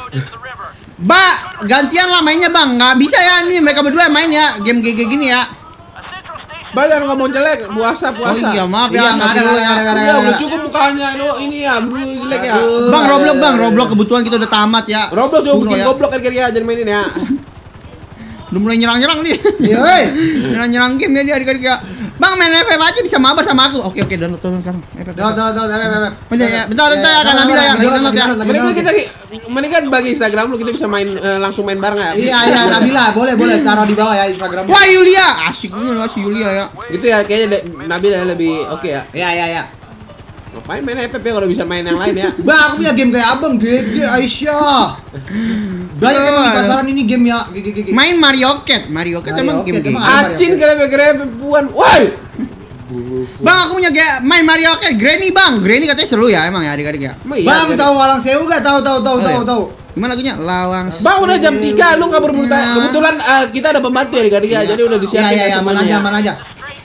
Ba, gantian lah mainnya bang, nggak bisa ya ini mereka berdua main ya game GG gini ya. Bang, jangan ngomong jelek, puasa. Oh iya maaf ya, Iya, nggak ada, perlu ya. ada. Udah, udah cukup mukanya lo ini ya, bro jelek ya. Bang, Roblox kebutuhan kita udah tamat ya. Roblox coba Bunuh bikin ya. goblok kan kira-kira jangan mainin ya. Udah mulai nyerang nih. Iya, woi. Nyerang game ya dia adik-adik ya. Bang main FF aja bisa mabar sama aku. Oke download sekarang. FF. Bentar ya kan Nabila ya. Lagi download ya. Mendingan bagi Instagram lu kita bisa main langsung main bareng ya. Iya, Nabila, boleh taruh di bawah ya Instagram. Wah Yulia, asik bener si Yulia ya. Gitu ya kayaknya Nabila lebih oke ya. Iya. Ngapain main FF ya kalau bisa main yang lain ya? Bang, aku punya game kayak abang, GG Aisyah. Banyak emang di pasaran ini game ya, GG. Main Mario Kart emang game game. Acin grebe puan. Woi. Bang aku punya main Mario Kart Granny bang. Granny katanya seru ya emang ya adik-adik ya. Bang tahu Walang Sewu gak? Tahu. Gimana lagunya? Lawang. Bang udah jam 3 lu enggak berburu. Kebetulan kita ada pembantu ya adik-adik ya. Jadi udah disiapin Iya, mana aja.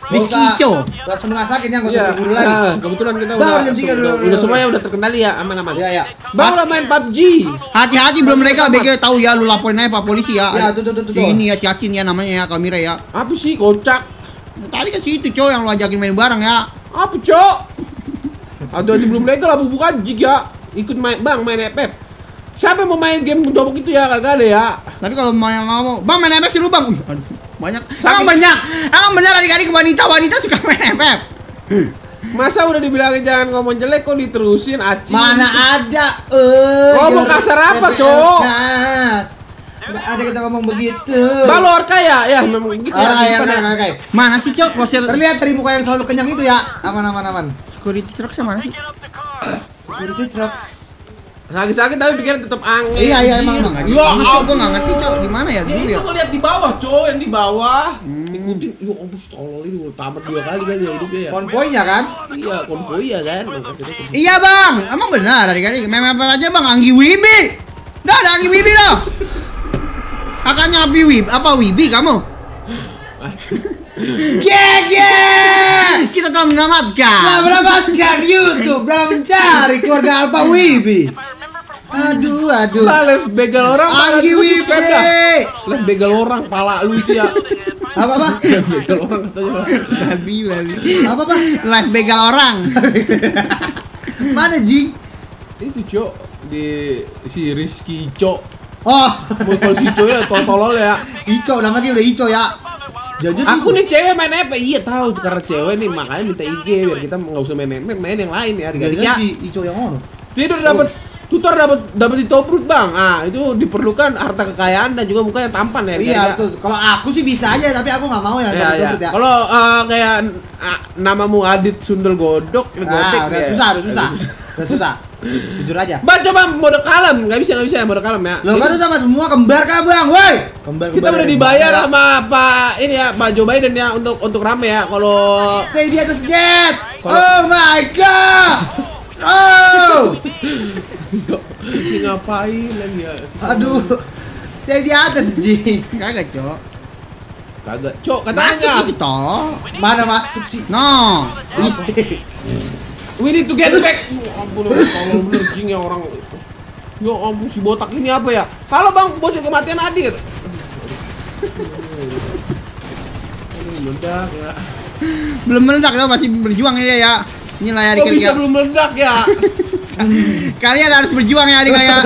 Rizky usah- Ico. Langsung dimasakin ya, nggak usah Iya. buru-buru lagi. Nah, kebetulan kita Bang, udah jam 3 udah udah semuanya udah terkendali ya, aman-aman. Iya, iya. Bang udah main PUBG. Hati-hati belum mereka BG tahu ya, lu laporin aja Pak polisi ya. Ya, tuh. Ini ya si Acin ya namanya ya, Kamira ya. Apa sih kocak? Tadi kan si itu cowok yang lu ajakin main bareng ya. Apa cok? Aduh aja belum legal apa bukan jig ya? Ikut main bang main FF. Siapa yang mau main game mencoba itu ya kagak ada ya? Tapi kalau mau yang ngomong, Bang main FF sih lu Bang. Aduh, banyak. Sakit. Emang benar adik-adik wanita suka main FF. Masa udah dibilangin jangan ngomong jelek kok diterusin Acing. Mana ada? Ngomong kasar apa, Cok? Nggak ada kita ngomong begitu. Balor kaya ya memang gitu ya. Ya, Gimana? oke. Mana sih cok? Klosir Terlihat dari muka yang selalu kenyang itu ya. Aman. security truck mana sih? Security trucks. Sakit-sakit tapi pikiran tetap angin. Iya, emang. Ya Gua ampun. nggak ngerti cok di mana ya dulu Itu ya. ngeliat di bawah, Cok, yang di bawah. Ikutin, yo ampun tolol ini udah tamat 2 kali kali ya hidupnya ya. Konvoynya kan? Iya, konvoy ya kan. Iya bang, emang benar adik-adik. Main apa aja bang? Anggi Wibi. Dah ada Anggi Wibi loh. Kakaknya Abi Wib, apa Wibi kamu? Kita telah menyelamatkan. Menyelamatkan YouTube dalam mencari keluarga Alpha Wibi. Aduh. Live begal orang. Anggi Wibi. Live begal orang, pala lu itu ya. Apa? Live begal orang katanya. Babi. Apa? Live begal orang. Mana Jing? Itu Cok di si Rizky Cok. Oh, Kalau si Cok ya tolol ya. Ico namanya udah Ico ya. Jajan Aku nih cewek main apa? Iya tahu karena cewek nih makanya minta IG biar kita nggak usah main yang lain ya. Jajan si Ico yang ono. Tidur dapat tutor dapat ditobrut bang. Ah itu diperlukan harta kekayaan dan juga muka yang tampan ya. Iya betul. Kalau aku sih bisa aja tapi aku nggak mau ya. Ya. Ya. Kalau kayak namamu Adit Sundel Godok, Nah, udah ya. susah. Jujur aja. Bang coba mode kalem, nggak bisa mode kalem ya. Lo kan sama semua kembar kah bang, woi? Kita udah dibayar sama Pak ini ya Pak Joe Biden ya untuk rame ya. Kalau Stay di atas jet. Oh my god. Oh. ini ngapain lagi ya? Aduh. Stay di atas Ji. Kagak cok. Kagak. Cok katanya. Masuk itu toh. Mana masuk sih? No. We need to get back. Ya ampun, kalau bener jing ya orang. Ya ampun si botak ini apa ya? Kalau bang bocor kematian hadir. Ini meledak ya. Belum meledak ya, masih berjuang ini ya. Ini lah ya Kok adik-adik bisa ya. belum meledak ya? Kalian harus berjuang ya adik ya.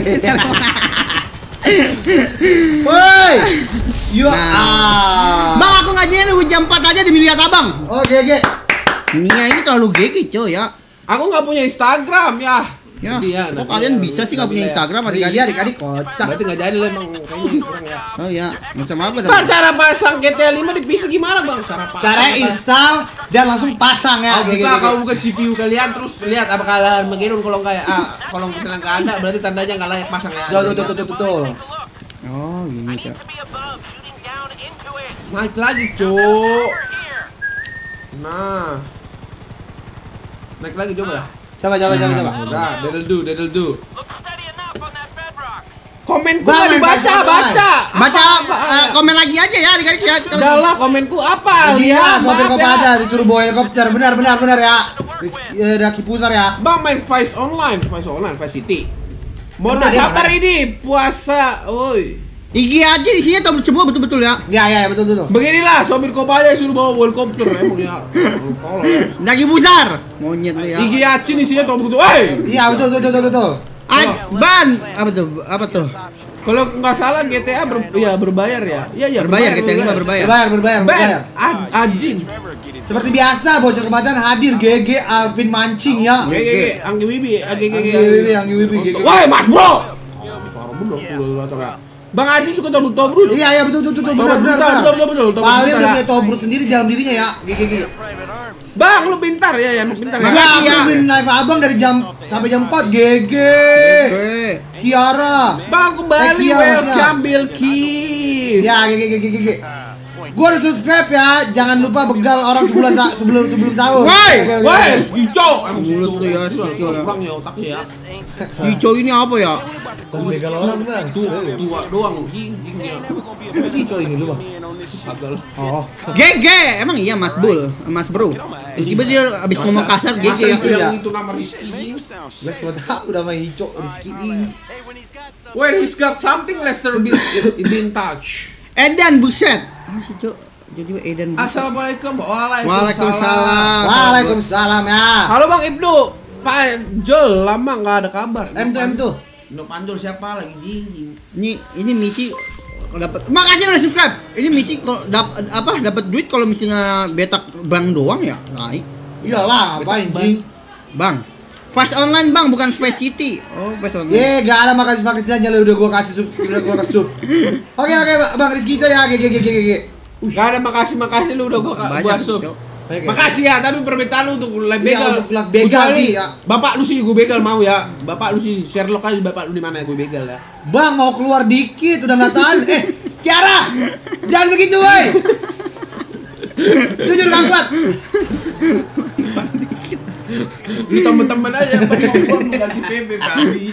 Woi. Yo. Bang aku ngajinya nunggu jam 4 aja demi lihat abang. Oh GG. Nia ini terlalu gege coy ya. Aku nggak punya Instagram ya. Ya. Jadi Kok nanti kalian ya, bisa sih nggak nanti punya ya. Instagram Iya adik-adik kocak. Berarti nggak jadi lah emang kayaknya kurang ya. Oh ya, macam apa Bang cara pasang GTA 5 di PC gimana bang? Cara pasang. Caranya install dan langsung pasang ya. Kau buka CPU kalian terus lihat apakah kalian mengirun kalau nggak ya. Kalau misalnya nggak ada berarti tandanya nggak layak pasang ya. Betul. Oh gini cok. Naik lagi cok. Nah. Naik lagi coba lah. Coba. Nah, that'll do. Komenku Bang, nggak dibaca, baca. Baca komen lagi aja ya adik-adik ya. Kita Udah lah komenku apa? Iya, Lihat, sopir maaf kop ya. ada disuruh bawa helikopter. Benar ya. Daki pusar ya. Bang main Vice City. Mode Emang ada, sabar ada? ini puasa, woi. IG aja di sini tahu semua betul-betul ya. Ya, betul. Beginilah sopir Kopaja suruh bawa helikopter emang ya. Tolong ya. Dagi besar. Monyet lu ya. Gigi Acin isinya tau begitu. Woi. Iya, betul. Ban apa tuh? Kalau nggak salah GTA berbayar ya. Iya Berbayar GTA 5 berbayar. Berbayar. Ajin. Seperti biasa bocor kemacan hadir GG Alvin mancing ya. GG Anggi Wibi, Anggi Wibi GG. Woi, Mas Bro. Suara bener pulau ya. Bang Aji suka tobrut. Iya, betul. Betul. Paling udah punya tobrut sendiri dalam dirinya ya. GG. Bang, lu pintar ya, emang pintar ya. Makasih ya. Aku live abang dari jam sampai jam 4 GG. Kiara. Bang kembali Iya, welcome Bilki. Ya, GG. Gua udah subscribe ya. Jangan lupa begal orang sebulan sebelum sahur. Woi, Woi, Skico. Emang mulut tuh ya, Skico. Skico ya. Kurang ya otaknya ya. Cico ini apa ya? Begal orang bang. Tua doang anjing ya. Cico ini lu bang. Agak. Oh. GG, emang iya Mas Bul, Mas Bro. Tiba dia abis ngomong kasar GG Masa ya. itu yang itu nama Rizky. Gue sudah udah main hijau Rizky ini. When he's got something, Lester be in touch. Edan buset. Ah si Cok. Jadi Edan buset. Assalamualaikum. Waalaikumsalam. Waalaikumsalam ya. Halo Bang Ibnu. Pak Jol lama nggak ada kabar. M2 Ibnu Panjol siapa lagi jing? Ini misi dapat. Makasih udah subscribe. Ini misi kalau dapat duit kalau misalnya betak bang doang ya naik. Iyalah, ngapain jing? Bang. Fast online bang, bukan Fast City. Oh, Fast online. Gak ada makasih aja udah gua kasih sub. Oke, Bang Rizky itu ya, GG. Gak ada makasih lu udah gua sub. Makasih ya, tapi permintaan lu untuk live begal. Iya, untuk live begal sih ya. Bapak lu sih gue begal mau ya. Bapak lu sih Sherlock aja, bapak lu di mana gue begal ya. Bang mau keluar dikit udah nggak tahan. Kiara, jangan begitu woi. Jujur Kang Kuat. Lu temen-temen aja ngomong ganti PB kali.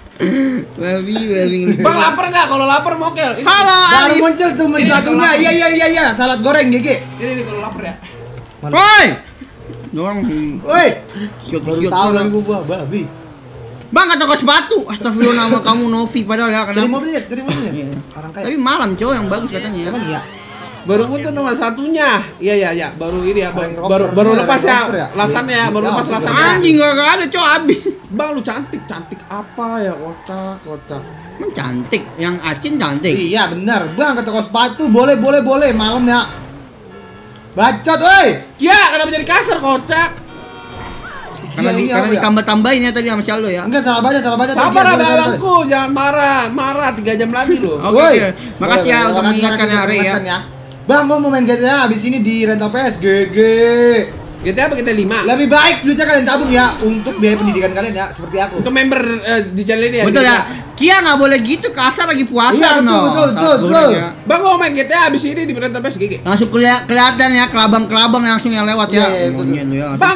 Well-being. Bang lapar enggak? Kalau lapar mokel. Halo Baru Alif. muncul tuh satunya. Iya. Salad goreng GG. Ini kalau lapar ya. Woi. Doang. Woi. Baru Siot-siot tahu orang. lagi gua babi. Bang kata kau sepatu. Astagfirullah nama kamu Novi padahal ya Cari kenapa? mobilnya. Iya. Orang kaya. Tapi malam cowok yang bagus katanya. Emang iya. Baru muncul teman satunya. Iya. Baru ini ya. Range Baru Rover, lepas ya. Range Rover ya? Lasannya ya. Baru lepas lasannya. Anjing gak ada cowok abis. Bang lu cantik apa ya? Kocak. Emang cantik, yang Acin cantik. Iya benar. Bang ke toko sepatu boleh malam ya. Bacot woi. Ya, kenapa jadi kasar kocak? Karena Iya, karena apa ya? ditambah-tambahin ya tadi sama Shaldo ya. Enggak salah baca. Sabar abangku, jangan marah 3 jam lagi loh. Oke. Makasih ya untuk mengingatkan hari ya. Bang, gua mau main GTA abis ini di rental PS GG. GTA apa kita 5? Lebih baik duitnya kalian tabung ya untuk biaya pendidikan kalian ya, seperti aku. Untuk member di channel ini ya. Betul ya. Kia nggak boleh gitu kasar lagi puasa Iya, betul. Bang mau main GTA abis ini di rental PS GG. Langsung kelihatan ya kelabang-kelabang langsung yang lewat ya. Iya, Monyet lu ya. Bang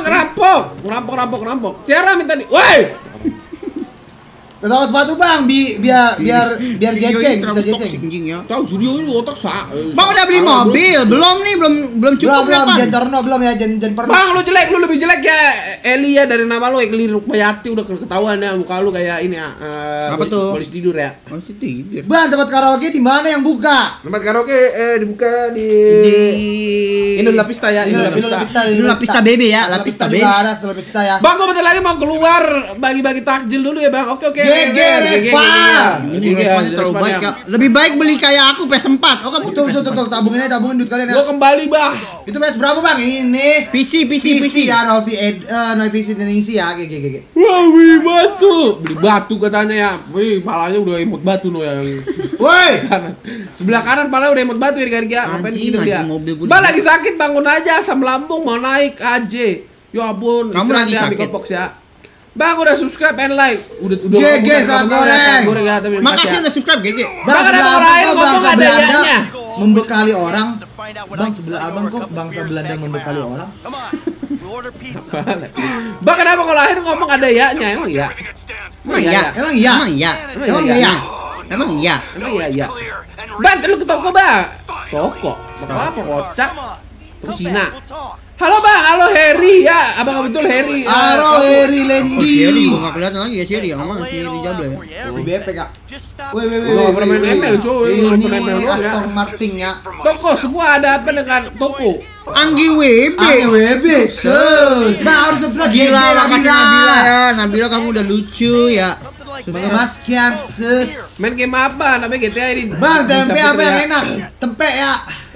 rampok. Tiara minta di. Woi. Ke toko sepatu Bang, biar jeceng, bisa jeceng. Tahu studio ini otak sa. Bang udah beli mobil, belum nih, belum cukup Belum, Bang. Jentorno belum ya, Jen pernah. Bang lu lebih jelek ya Eli ya dari nama lu Ekli Rukmayati udah ketahuan ya muka lu kayak ini ya. Apa tuh? Polisi tidur ya. Masih tidur. Bang, tempat karaoke di mana yang buka? Tempat karaoke dibuka di Inul Lapista ya, Inul Lapista. Ini Lapista BB ya, Lapista BB. juga ada, Lapista ya. Bang, gua bentar lagi mau keluar bagi-bagi takjil dulu ya, Bang. Oke. GG Respan. Ini responnya terlalu baik ya. Lebih baik beli kayak aku PS4. Oh kan Betul, tabungin duit kalian ya. Gua kembali, Bang. Itu PS berapa Bang? Ini PC ya, Novi Indonesia ya, GG. Wah, beli batu. Beli batu katanya ya. Wih, palanya udah emot batu no yang Woi. kanan. Sebelah kanan palanya udah emot batu ya, Garga. Ngapain Anjing, gitu dia? mobil gua Bang lagi sakit, bangun aja asam lambung mau naik aja. Ya ampun, Kamu istirahat lagi ya, sakit? Box ya. Bang udah subscribe and like. Udah GG, salad goreng. Ya, tapi Makasih udah subscribe GG. Bang, Bang, ada sebelah orang lain abang kok ngomong bangsa ada Belanda ianya. membekali orang. Bang, sebelah abang kok bangsa Belanda membekali orang. Bang kenapa kalau akhir ngomong ada ya-nya? Emang iya? Emang iya. Emang iya. Emang iya. Bang, lu ke toko, Bang. Toko? Apa kocak? Toko Cina. Halo, Bang. Halo Harry ya. Abang betul Harry. Halo Harry Oh, Lendi. Sherry gua enggak kelihatan lagi ya Sherry. Ngomong Sherry Jabla ya. Si BP Kak. Woi. Oh, pernah main ML, cuy. Ini Pernah main ML ya. Aston Martin ya. Toko semua ada apa dengan toko? Anggi WB. AWB sus. Nah, harus subscribe Gila, makasih Nabila Nabila. ya. Nabila kamu udah lucu ya. Mas Kian sus. Main game apa? Namanya GTA ini. Bang, tempe Bisa apa yang ya. enak? Tempe ya.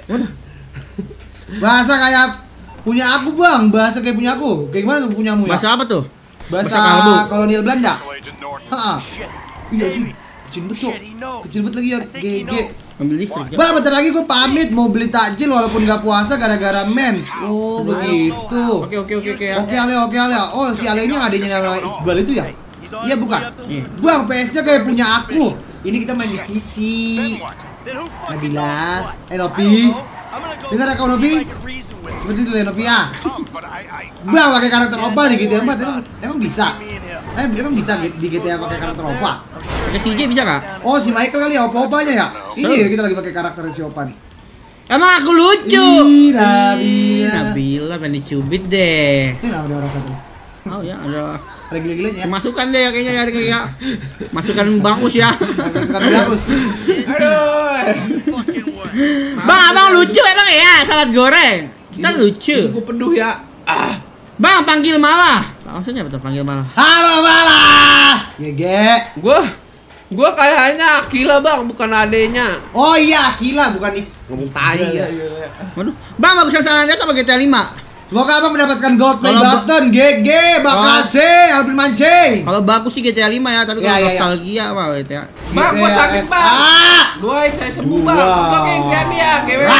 Bahasa kayak punya aku Bang, bahasa kayak punya aku. Kayak gimana tuh punyamu ya? Bahasa apa tuh? Bahasa kalbu. kolonial Belanda. Heeh. Iya, Ji. Kecil bet lagi ya, GG. Ambil listrik ya. Bang, bentar lagi gue pamit mau beli takjil walaupun gak puasa gara-gara mens. Oh, begitu. Oke ya. Oke Ale. Oh, si Ale-nya adanya nama Iqbal itu ya? Iya bukan? Bang, PS-nya kayak punya aku. Ini kita main di PC. Nabila, Nopi. Dengar kau Nopi? Seperti itu ya Nopi ya. Bang pakai karakter opa di GTA 4 emang bisa? Emang bisa di GTA pakai karakter opa? Pakai CJ bisa nggak? Oh si Michael kali ya opa-opanya ya? Ini kita lagi pakai karakter si opa nih. Emang aku lucu. Nabila pengen dicubit deh. Ini nama dia orang satu. Oh ya, ada gila-gilanya ya. Masukan deh kayaknya ya kayak masukan bagus ya. Masukan bagus. Aduh. Bang, abang lucu emang ya salad goreng. Kita lucu. Gue penuh ya. Bang, panggil malah. Maksudnya apa tuh panggil malah? Halo malah. Gege. Gua kayaknya Akila bang, bukan adenya. Oh iya Akila, bukan nih. Ngomong tai ya. Waduh, bang bagusan salahnya sama GTA 5. Semoga abang mendapatkan gold play button. GG, makasih, Alvin mancing. Kalau bagus sih GTA 5 ya, tapi kalau nostalgia mah GTA. Bang, gua sakit bang. Doain saya sembuh bang. Gua kayak Adriani ya,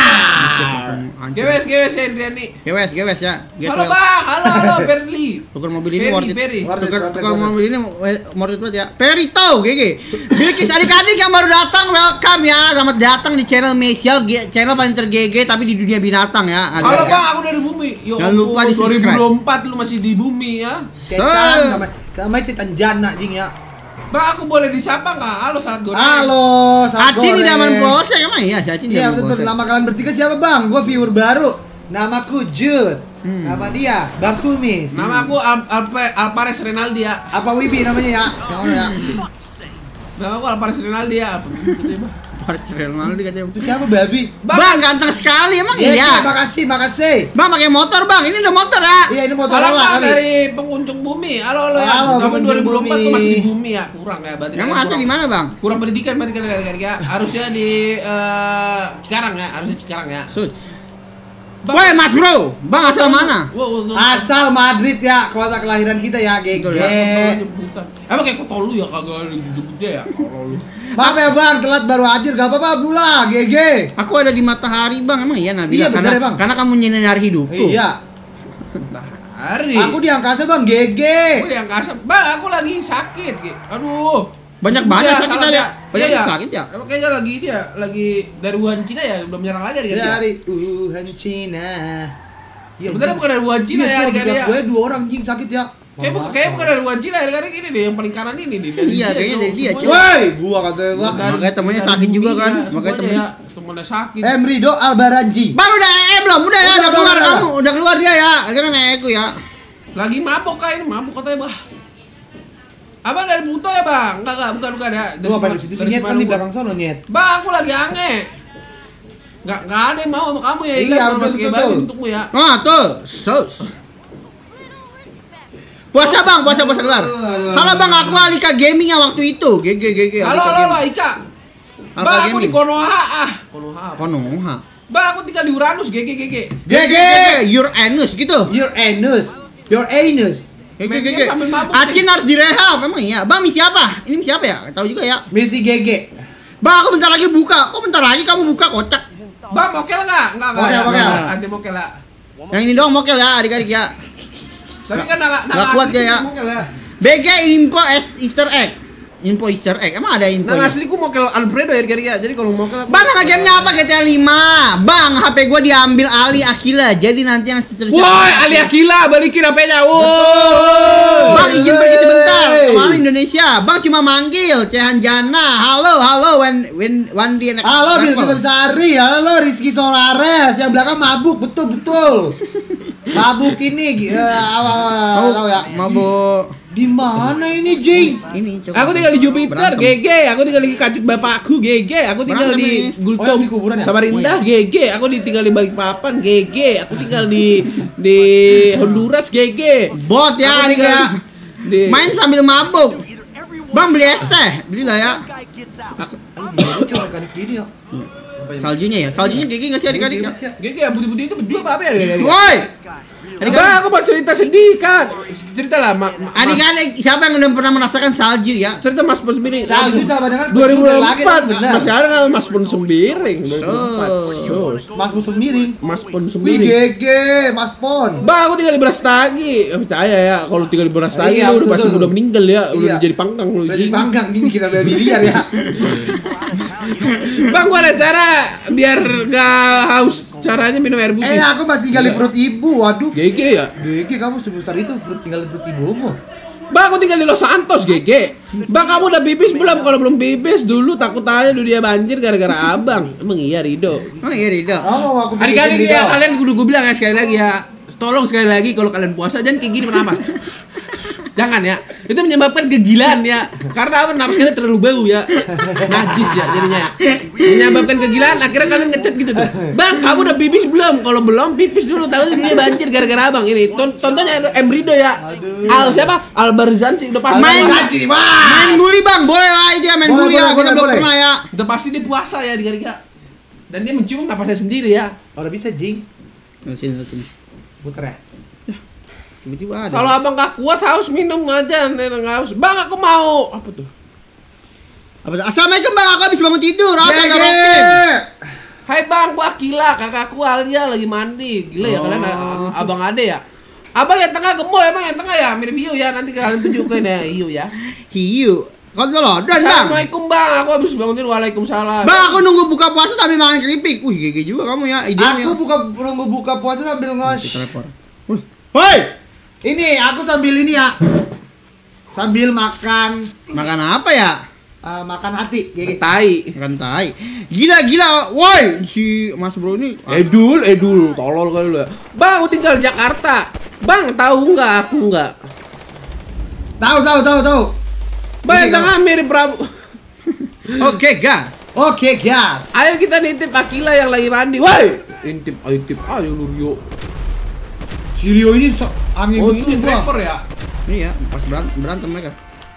gewes ya Adriani. Gewes ya. Halo bang, halo Berli. Tukar mobil ini worth it. Tukar mobil ini worth it banget ya. Perito, GG. Bilkis adik-adik yang baru datang, welcome ya. Selamat datang di channel Mesial, channel paling tergege tapi di dunia binatang ya. Halo bang, aku dari bumi. Jangan lupa di subscribe. 2024 lu masih di bumi ya. Kecan sama Titan Jana jing ya. Bang, aku boleh disapa nggak? Halo salad goreng. Halo salad goreng. Acin di daman polsek emang iya si Acin. Iya betul. Nama kalian bertiga siapa bang? Gue viewer baru. Namaku Jud. Nama dia Bang Kumis. Nama aku Alpares Renaldi ya. Apa Wibi namanya ya? Yang mana ya? Nama aku Alpares Renaldi ya. Alpares Renaldi katanya. Itu siapa babi? Bang ganteng sekali emang iya. Makasih. Bang pakai motor bang. Ini udah motor ya. Iya ini motor Salam lah dari pengunjung bumi. Halo ya. Tahun 2024 tuh masih di bumi ya. Kurang ya berarti. Emang asli di mana bang? Kurang pendidikan berarti kalian ya. Harusnya di Cikarang ya. Harusnya Cikarang ya. Woi Mas Bro, Bang asal mana? Asal Madrid ya, kota kelahiran kita ya, GG. Emang kayak kota lu ya kagak dijemputnya ya. Maaf ya Bang, telat baru hadir, gak apa-apa Bula, GG. Aku ada di matahari Bang, emang iya Nabila? Iya bener ya Bang. Karena kamu nyinari hidupku. Iya. Matahari. Aku di angkasa Bang, GG. Aku di angkasa, Bang aku lagi sakit. Aduh. Banyak sakit ada. Banyak sakit ya? Emang kayaknya lagi dari Wuhan Cina ya, udah menyerang lagi dari Wuhan Cina. Ya sebenarnya bukan dari Wuhan Cina ya, ya. Gue 2 orang jing sakit ya. Kayak bukan dari Wuhan Cina, hari ini deh yang paling kanan ini nih. Iya, kayaknya dari dia, cuy. Woi, gua katanya gua. Makanya temennya sakit juga kan. Makanya temennya sakit. Emrido Albaranji. Bang udah belum? Udah ya, udah keluar kamu. Udah keluar dia ya. Gimana aku ya? Lagi mabok kayak mabok katanya, Bah. Abang dari Buto ya bang? Enggak, bukan ya. Gua apa di situ nyet kan di belakang sono nyet. Bang, aku lagi aneh. Enggak ada yang mau sama kamu ya. Iya, betul. Untukmu ya. Ah, tuh. Puasa bang, puasa kelar. Halo bang, aku Alika Gaming ya waktu itu. GG. Halo Ika. Bang, aku di Konoha. Konoha. Bang, aku tinggal di Uranus. GG. Uranus gitu. Uranus. GG. Acin harus direhab, emang iya. Bang, misi apa? Ini misi apa ya? Tahu juga ya. Misi GG. Bang, aku bentar lagi buka. Kok bentar lagi kamu buka kocak? Bang, mokel enggak? Mokel. Ada mokel ya. Yang ini doang mokel ya, adik-adik ya. Tapi kan enggak kuat ya. BG info Easter egg. Info Easter egg. Emang ada info? Nah, asliku mokel Alfredo ya. Jadi kalau mokel Bang, nama gamenya apa? GTA 5. Bang, HP gua diambil Ali Akila. Jadi nanti yang woi, Ali Akila balikin HP-nya. Bang, izin pergi sebentar. Kemarin Indonesia. Bang cuma manggil Cehan Jana. Halo Wandi enak. Halo Bilkis Sari. Halo Rizky Solares. Yang belakang mabuk, betul. Mabuk ini tahu ya. Mabuk. Di mana ini, Jing? Ini coba. Aku tinggal di Jupiter, GG. Aku tinggal di Kacut Bapakku, GG. Aku tinggal di Gultom Samarinda, GG. Aku tinggal di Balikpapan, GG. Aku tinggal di Honduras, GG. Bot ya, Nika. Main sambil mabuk. Bang, beli es teh. Belilah ya. Saljunya GG nggak sih adik-adik? GG ya, putih-putih itu berdua apa ya adik-adik? Woi! Bang, aku mau cerita sedih kan. Cerita lah, adik-adik siapa yang udah pernah merasakan salju ya? Cerita Mas Pun Sembiring. Salju sama dengan 2004 masih ada nama Mas Pun Sembiring. 2004. Mas Pun Sembiring. GG, Mas Pon. Bang, aku tinggal di Brastagi. Percaya ya, kalau tinggal di Brastagi lu udah meninggal ya, udah jadi pangkang lu. Jadi pangkang ini kira udah miliar ya. Bang, gua ada cara biar gak haus caranya minum air putih. Aku masih tinggal di perut ibu. Waduh. GG ya? GG kamu sebesar itu tinggal di perut ibumu. Bang, aku tinggal di Los Santos, GG. Bang, kamu udah pipis belum? Kalau belum pipis, dulu takut aja dunia banjir gara-gara abang. Emang iya, Rido? Oh iya Rido. Oh, aku Adik-adik ya, kalian gue bilang ya sekali lagi ya. Tolong sekali lagi kalau kalian puasa jangan kayak gini bernapas. Jangan ya. Itu menyebabkan kegilaan ya. Karena apa? Napas kalian terlalu bau ya. Najis ya jadinya. Menyebabkan kegilaan, akhirnya kalian ngechat gitu tuh. Bang, kamu udah pipis belum? Kalau belum, pipis dulu. Tahu dunia banjir gara-gara abang ini. Tontonnya Rido ya. Al siapa? Al Barzan sih udah pasti. Main bully Bang, boleh lah aja main bully ya. Kita belum pernah ya. Udah pasti dia puasa ya diga-diga. Dan dia mencium napasnya sendiri ya. Udah bisa jing. Sini. Puter ya. Tiba-tiba ada. Kalau abang gak kuat haus minum aja, nggak haus. Bang, aku mau. Apa tuh? Assalamualaikum Bang, aku habis bangun tidur. Hai Bang, gua Akila, kakakku Alia lagi mandi. Gila ya kalian abang ade ya. Abang yang tengah gemoy, emang yang tengah ya mirip hiu ya. Nanti kalian tunjukin ya hiu ya. Hiu. Kau lodon Bang. Assalamualaikum Bang, aku habis bangun tidur. Waalaikumsalam. Bang, aku nunggu buka puasa sambil makan keripik. GG juga kamu ya. Aku nunggu buka puasa sambil Woi. Ini aku sambil ini ya. Sambil makan. Makan apa ya? Makan hati. Makan tai. Gila. Woi, si Mas Bro ini. Edul, tolol kali lu ya. Bang, aku tinggal Jakarta. Bang, tahu nggak aku nggak? Tahu. Bang, yang tengah mirip Prabu. Oke, gas. Ayo kita nitip Akila yang lagi mandi. Woi, intip. Ayo Lurio. Si Rio ini angin ini rapper ya? Iya, pas berantem mereka.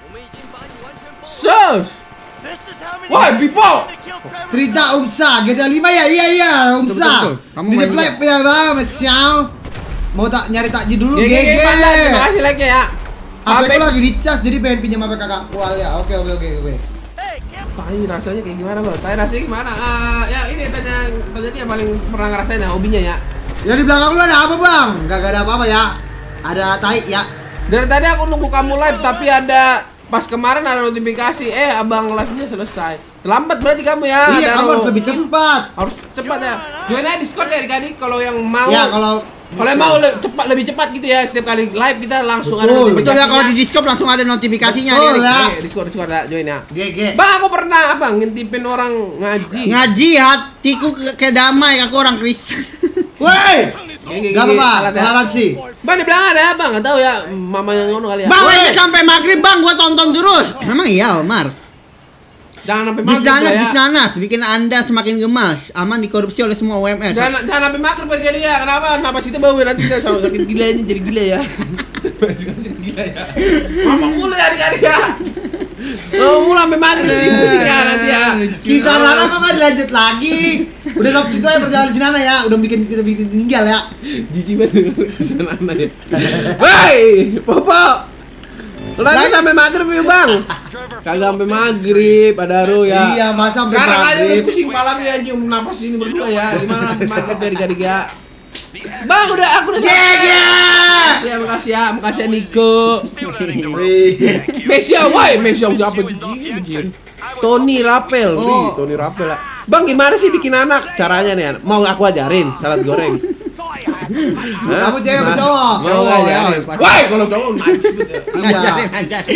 Sus. Wah, Bipo. Cerita Umsa, GTA 5 ya? Iya, Umsa. Kamu main play ya, Bang, Mesiau. Mau nyari takjil dulu, GG. Terima kasih like ya. HP aku lagi dicas, jadi pengen pinjam HP kakakku ya. Oke. Tai rasanya kayak gimana, Bang? Ya ini tanya dia paling pernah ngerasain ya hobinya ya. Ya di belakang lu ada apa Bang? Gak ada apa-apa ya. Ada tai ya. Dari tadi aku nunggu kamu live tapi ada pas kemarin ada notifikasi abang live-nya selesai. Terlambat berarti kamu ya. Iya, kamu harus lebih cepat. Harus cepat ya. Join aja Discord ya adik-adik kalau yang mau. Ya kalau mau lebih cepat gitu ya. Setiap kali live kita langsung ada notifikasinya. Betul ya, kalau di Discord langsung ada notifikasinya. Betul ya. Discord ya, join ya. GG. Bang, aku pernah ngintipin orang ngaji. Ngaji hatiku kayak damai, aku orang Kristen. Woi. Gak apa-apa, toleransi. Bang, di belakang ada Bang, enggak tahu ya, mama yang ngono kali ya. Bang, aja sampai maghrib Bang, gua tonton terus. Emang iya, Omar. Jangan sampai maghrib ya. Jus nanas bikin Anda semakin gemas, aman dikorupsi oleh semua UMR. Jangan sampai maghrib jadi ya. Kenapa? Napas itu bau nanti kita sakit gila ini jadi gila ya. Sakit gila ya. Mama mulai hari-hari ya. Mulai sampai maghrib pusing ya nanti ya. Kisah Nana kok nggak dilanjut lagi? Udah sampai situ aja perjalanan si Nana ya. Udah kita bikin tinggal ya. Jijik banget kisah Nana ya. Hei, Popo. Nanti sampai maghrib ya Bang. Kagak sampai maghrib, Adaru ya. Iya, masa sampai sekarang maghrib. aja pusing malamnya anjing napas ini berdua ya. Gimana sampai maghrib dari tiga. Bang, aku udah sampai. Ya, makasih ya Niko. Mesya siapa anjir? Tony Rapel. Tony Rapel lah. Bang, gimana sih bikin anak? Caranya nih, mau aku ajarin salad goreng. Kamu cewek apa cowok? Cowok ya. Woi, kalau cowok najis betul. Ngajarin.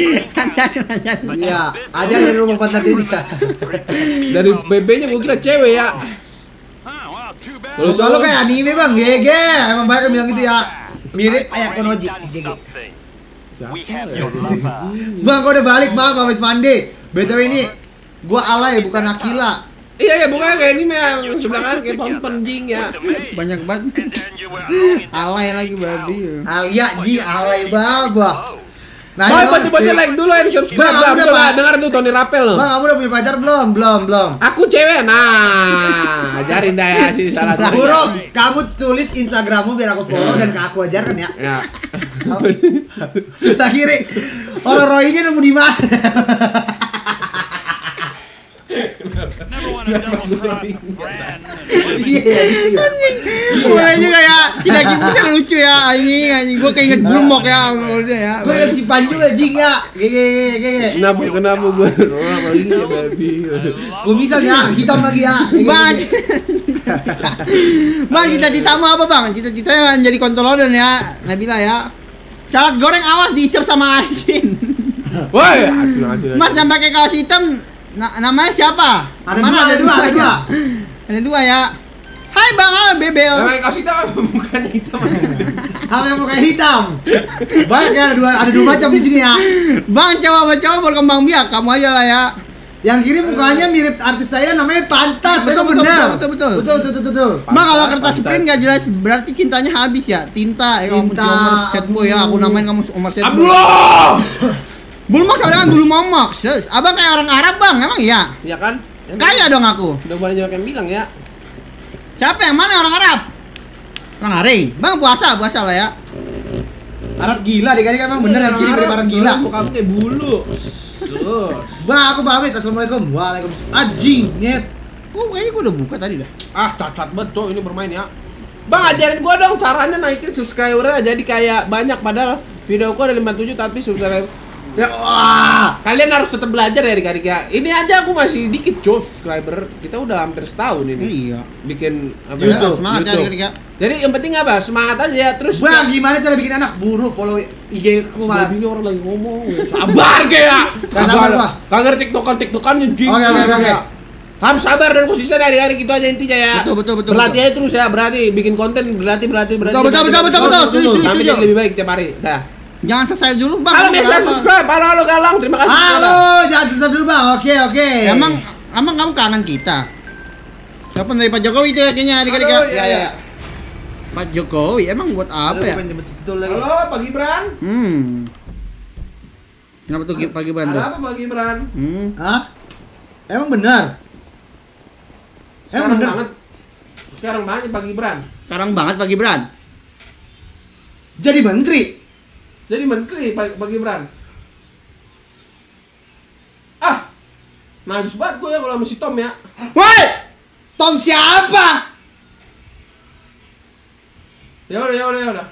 Iya, aja dari rumah pantat ini. Dari BB-nya gue kira cewek ya. Kalau kayak anime Bang, GG. Emang banyak yang bilang gitu ya. Mirip kayak Konoji. GG. Bang, kau udah balik Bang, habis mandi. BTW ini gua alay bukan Akila. Iya, bukan kayak ini yang sebelah kanan kayak penjing ya. Banyak banget. Alay lagi babi. Alia ji alay baba. Nah, baca like dulu ya, di subscribe. Dengar tuh Tony Rapel loh. Bang, kamu udah punya pacar belum? Belum. Aku cewek. Nah, ajarin dah ya si salah. Bro, kamu tulis Instagrammu biar aku follow dan aku ajarkan ya. Ya. Sebelah kiri. Orang Roy-nya nemu di mana? Iya. Gue juga ya, tidak gitu lucu ya, anjing. Gue keinget Bulmok ya, udah ya. Gue liat si Panju ya, Jing ya. Gege. Kenapa gue? Orang lagi ya babi. Gue bisa ya, hitam lagi ya. Bang, cita-citamu apa bang? Cita-citanya jadi kontolodan ya, Nabila ya. Salad goreng awas diisep sama asin. Woi, acun. Mas yang pakai kaos hitam, namanya siapa? Ada dua. Ada dua ya. Hai bang, halo Bebel. Namanya kaos hitam apa? Bukannya hitam. Apa yang pakai hitam? Banyak ya, ada dua macam di sini ya. Bang, coba berkembang biak, kamu aja lah ya. Yang kiri mukanya mirip artis saya namanya Pantat. Betul. Betul. Bang, kalau kertas sprint nggak jelas berarti cintanya habis ya. Tinta, kamu si Omar Set Boy ya. Aku namain kamu Omar Set Boy. Abdullah. Bulu Max sama dengan Bulu Momox. Abang kayak orang Arab bang, emang iya? Iya kan? Kaya dong aku. Udah banyak yang bilang ya. Siapa yang mana orang Arab? Orang Aring. Bang puasa lah ya. Arab gila, adik-adik emang bener yang kiri mirip Arab gila. Kamu kayak bulu. Bang, aku pamit. Assalamualaikum. Waalaikumsalam. Anjing, nyet. Kayaknya gua udah buka tadi dah. Ah, cacat banget cowok ini bermain ya. Bang, ajarin gua dong caranya naikin subscribernya jadi kayak banyak padahal video gua ada 57 tapi subscriber ya, wah, kalian harus tetap belajar ya adik-adik ya. Ini aja aku masih dikit subscriber. Kita udah hampir setahun ini. Iya. Bikin apa YouTube. Semangat ya YouTube. adik-adik ya. Jadi yang penting apa? Semangat aja ya. Terus Bang, gimana cara bikin anak buruh follow IG ku Sudah malah. bini orang lagi ngomong. Sabar kayak. Sabar, Pak. Kagak tiktokan anjing. Oke. Harus sabar dan konsisten hari-hari gitu aja intinya ya. Betul. Berlatih aja terus ya, berarti bikin konten berlatih. Betul. Sampai jadi lebih baik tiap hari. Dah. Jangan selesai dulu bang. Halo Mesa, subscribe. Halo Galang, terima kasih. Halo, jangan susah dulu bang. Oke. Emang kamu kangen kita? Siapa dari Pak Jokowi itu ya kayaknya adik-adik ya? Iya. Pak Jokowi emang buat apa ya? Halo Pak Gibran. Kenapa tuh Pak Gibran tuh? Ada apa Pak Gibran? Hah? Emang benar? Sekarang bener? banget. Sekarang banget Pak Gibran. Sekarang banget Pak Gibran. Jadi menteri? Jadi menteri Pak Gibran. Ah, najis banget gue ya kalau sama si Tom ya. Woi! Tom siapa? Ya udah.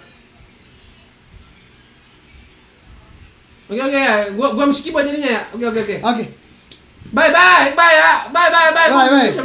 Oke, gua skip aja jadinya ya. Oke. Oke. Bye ya. Bye.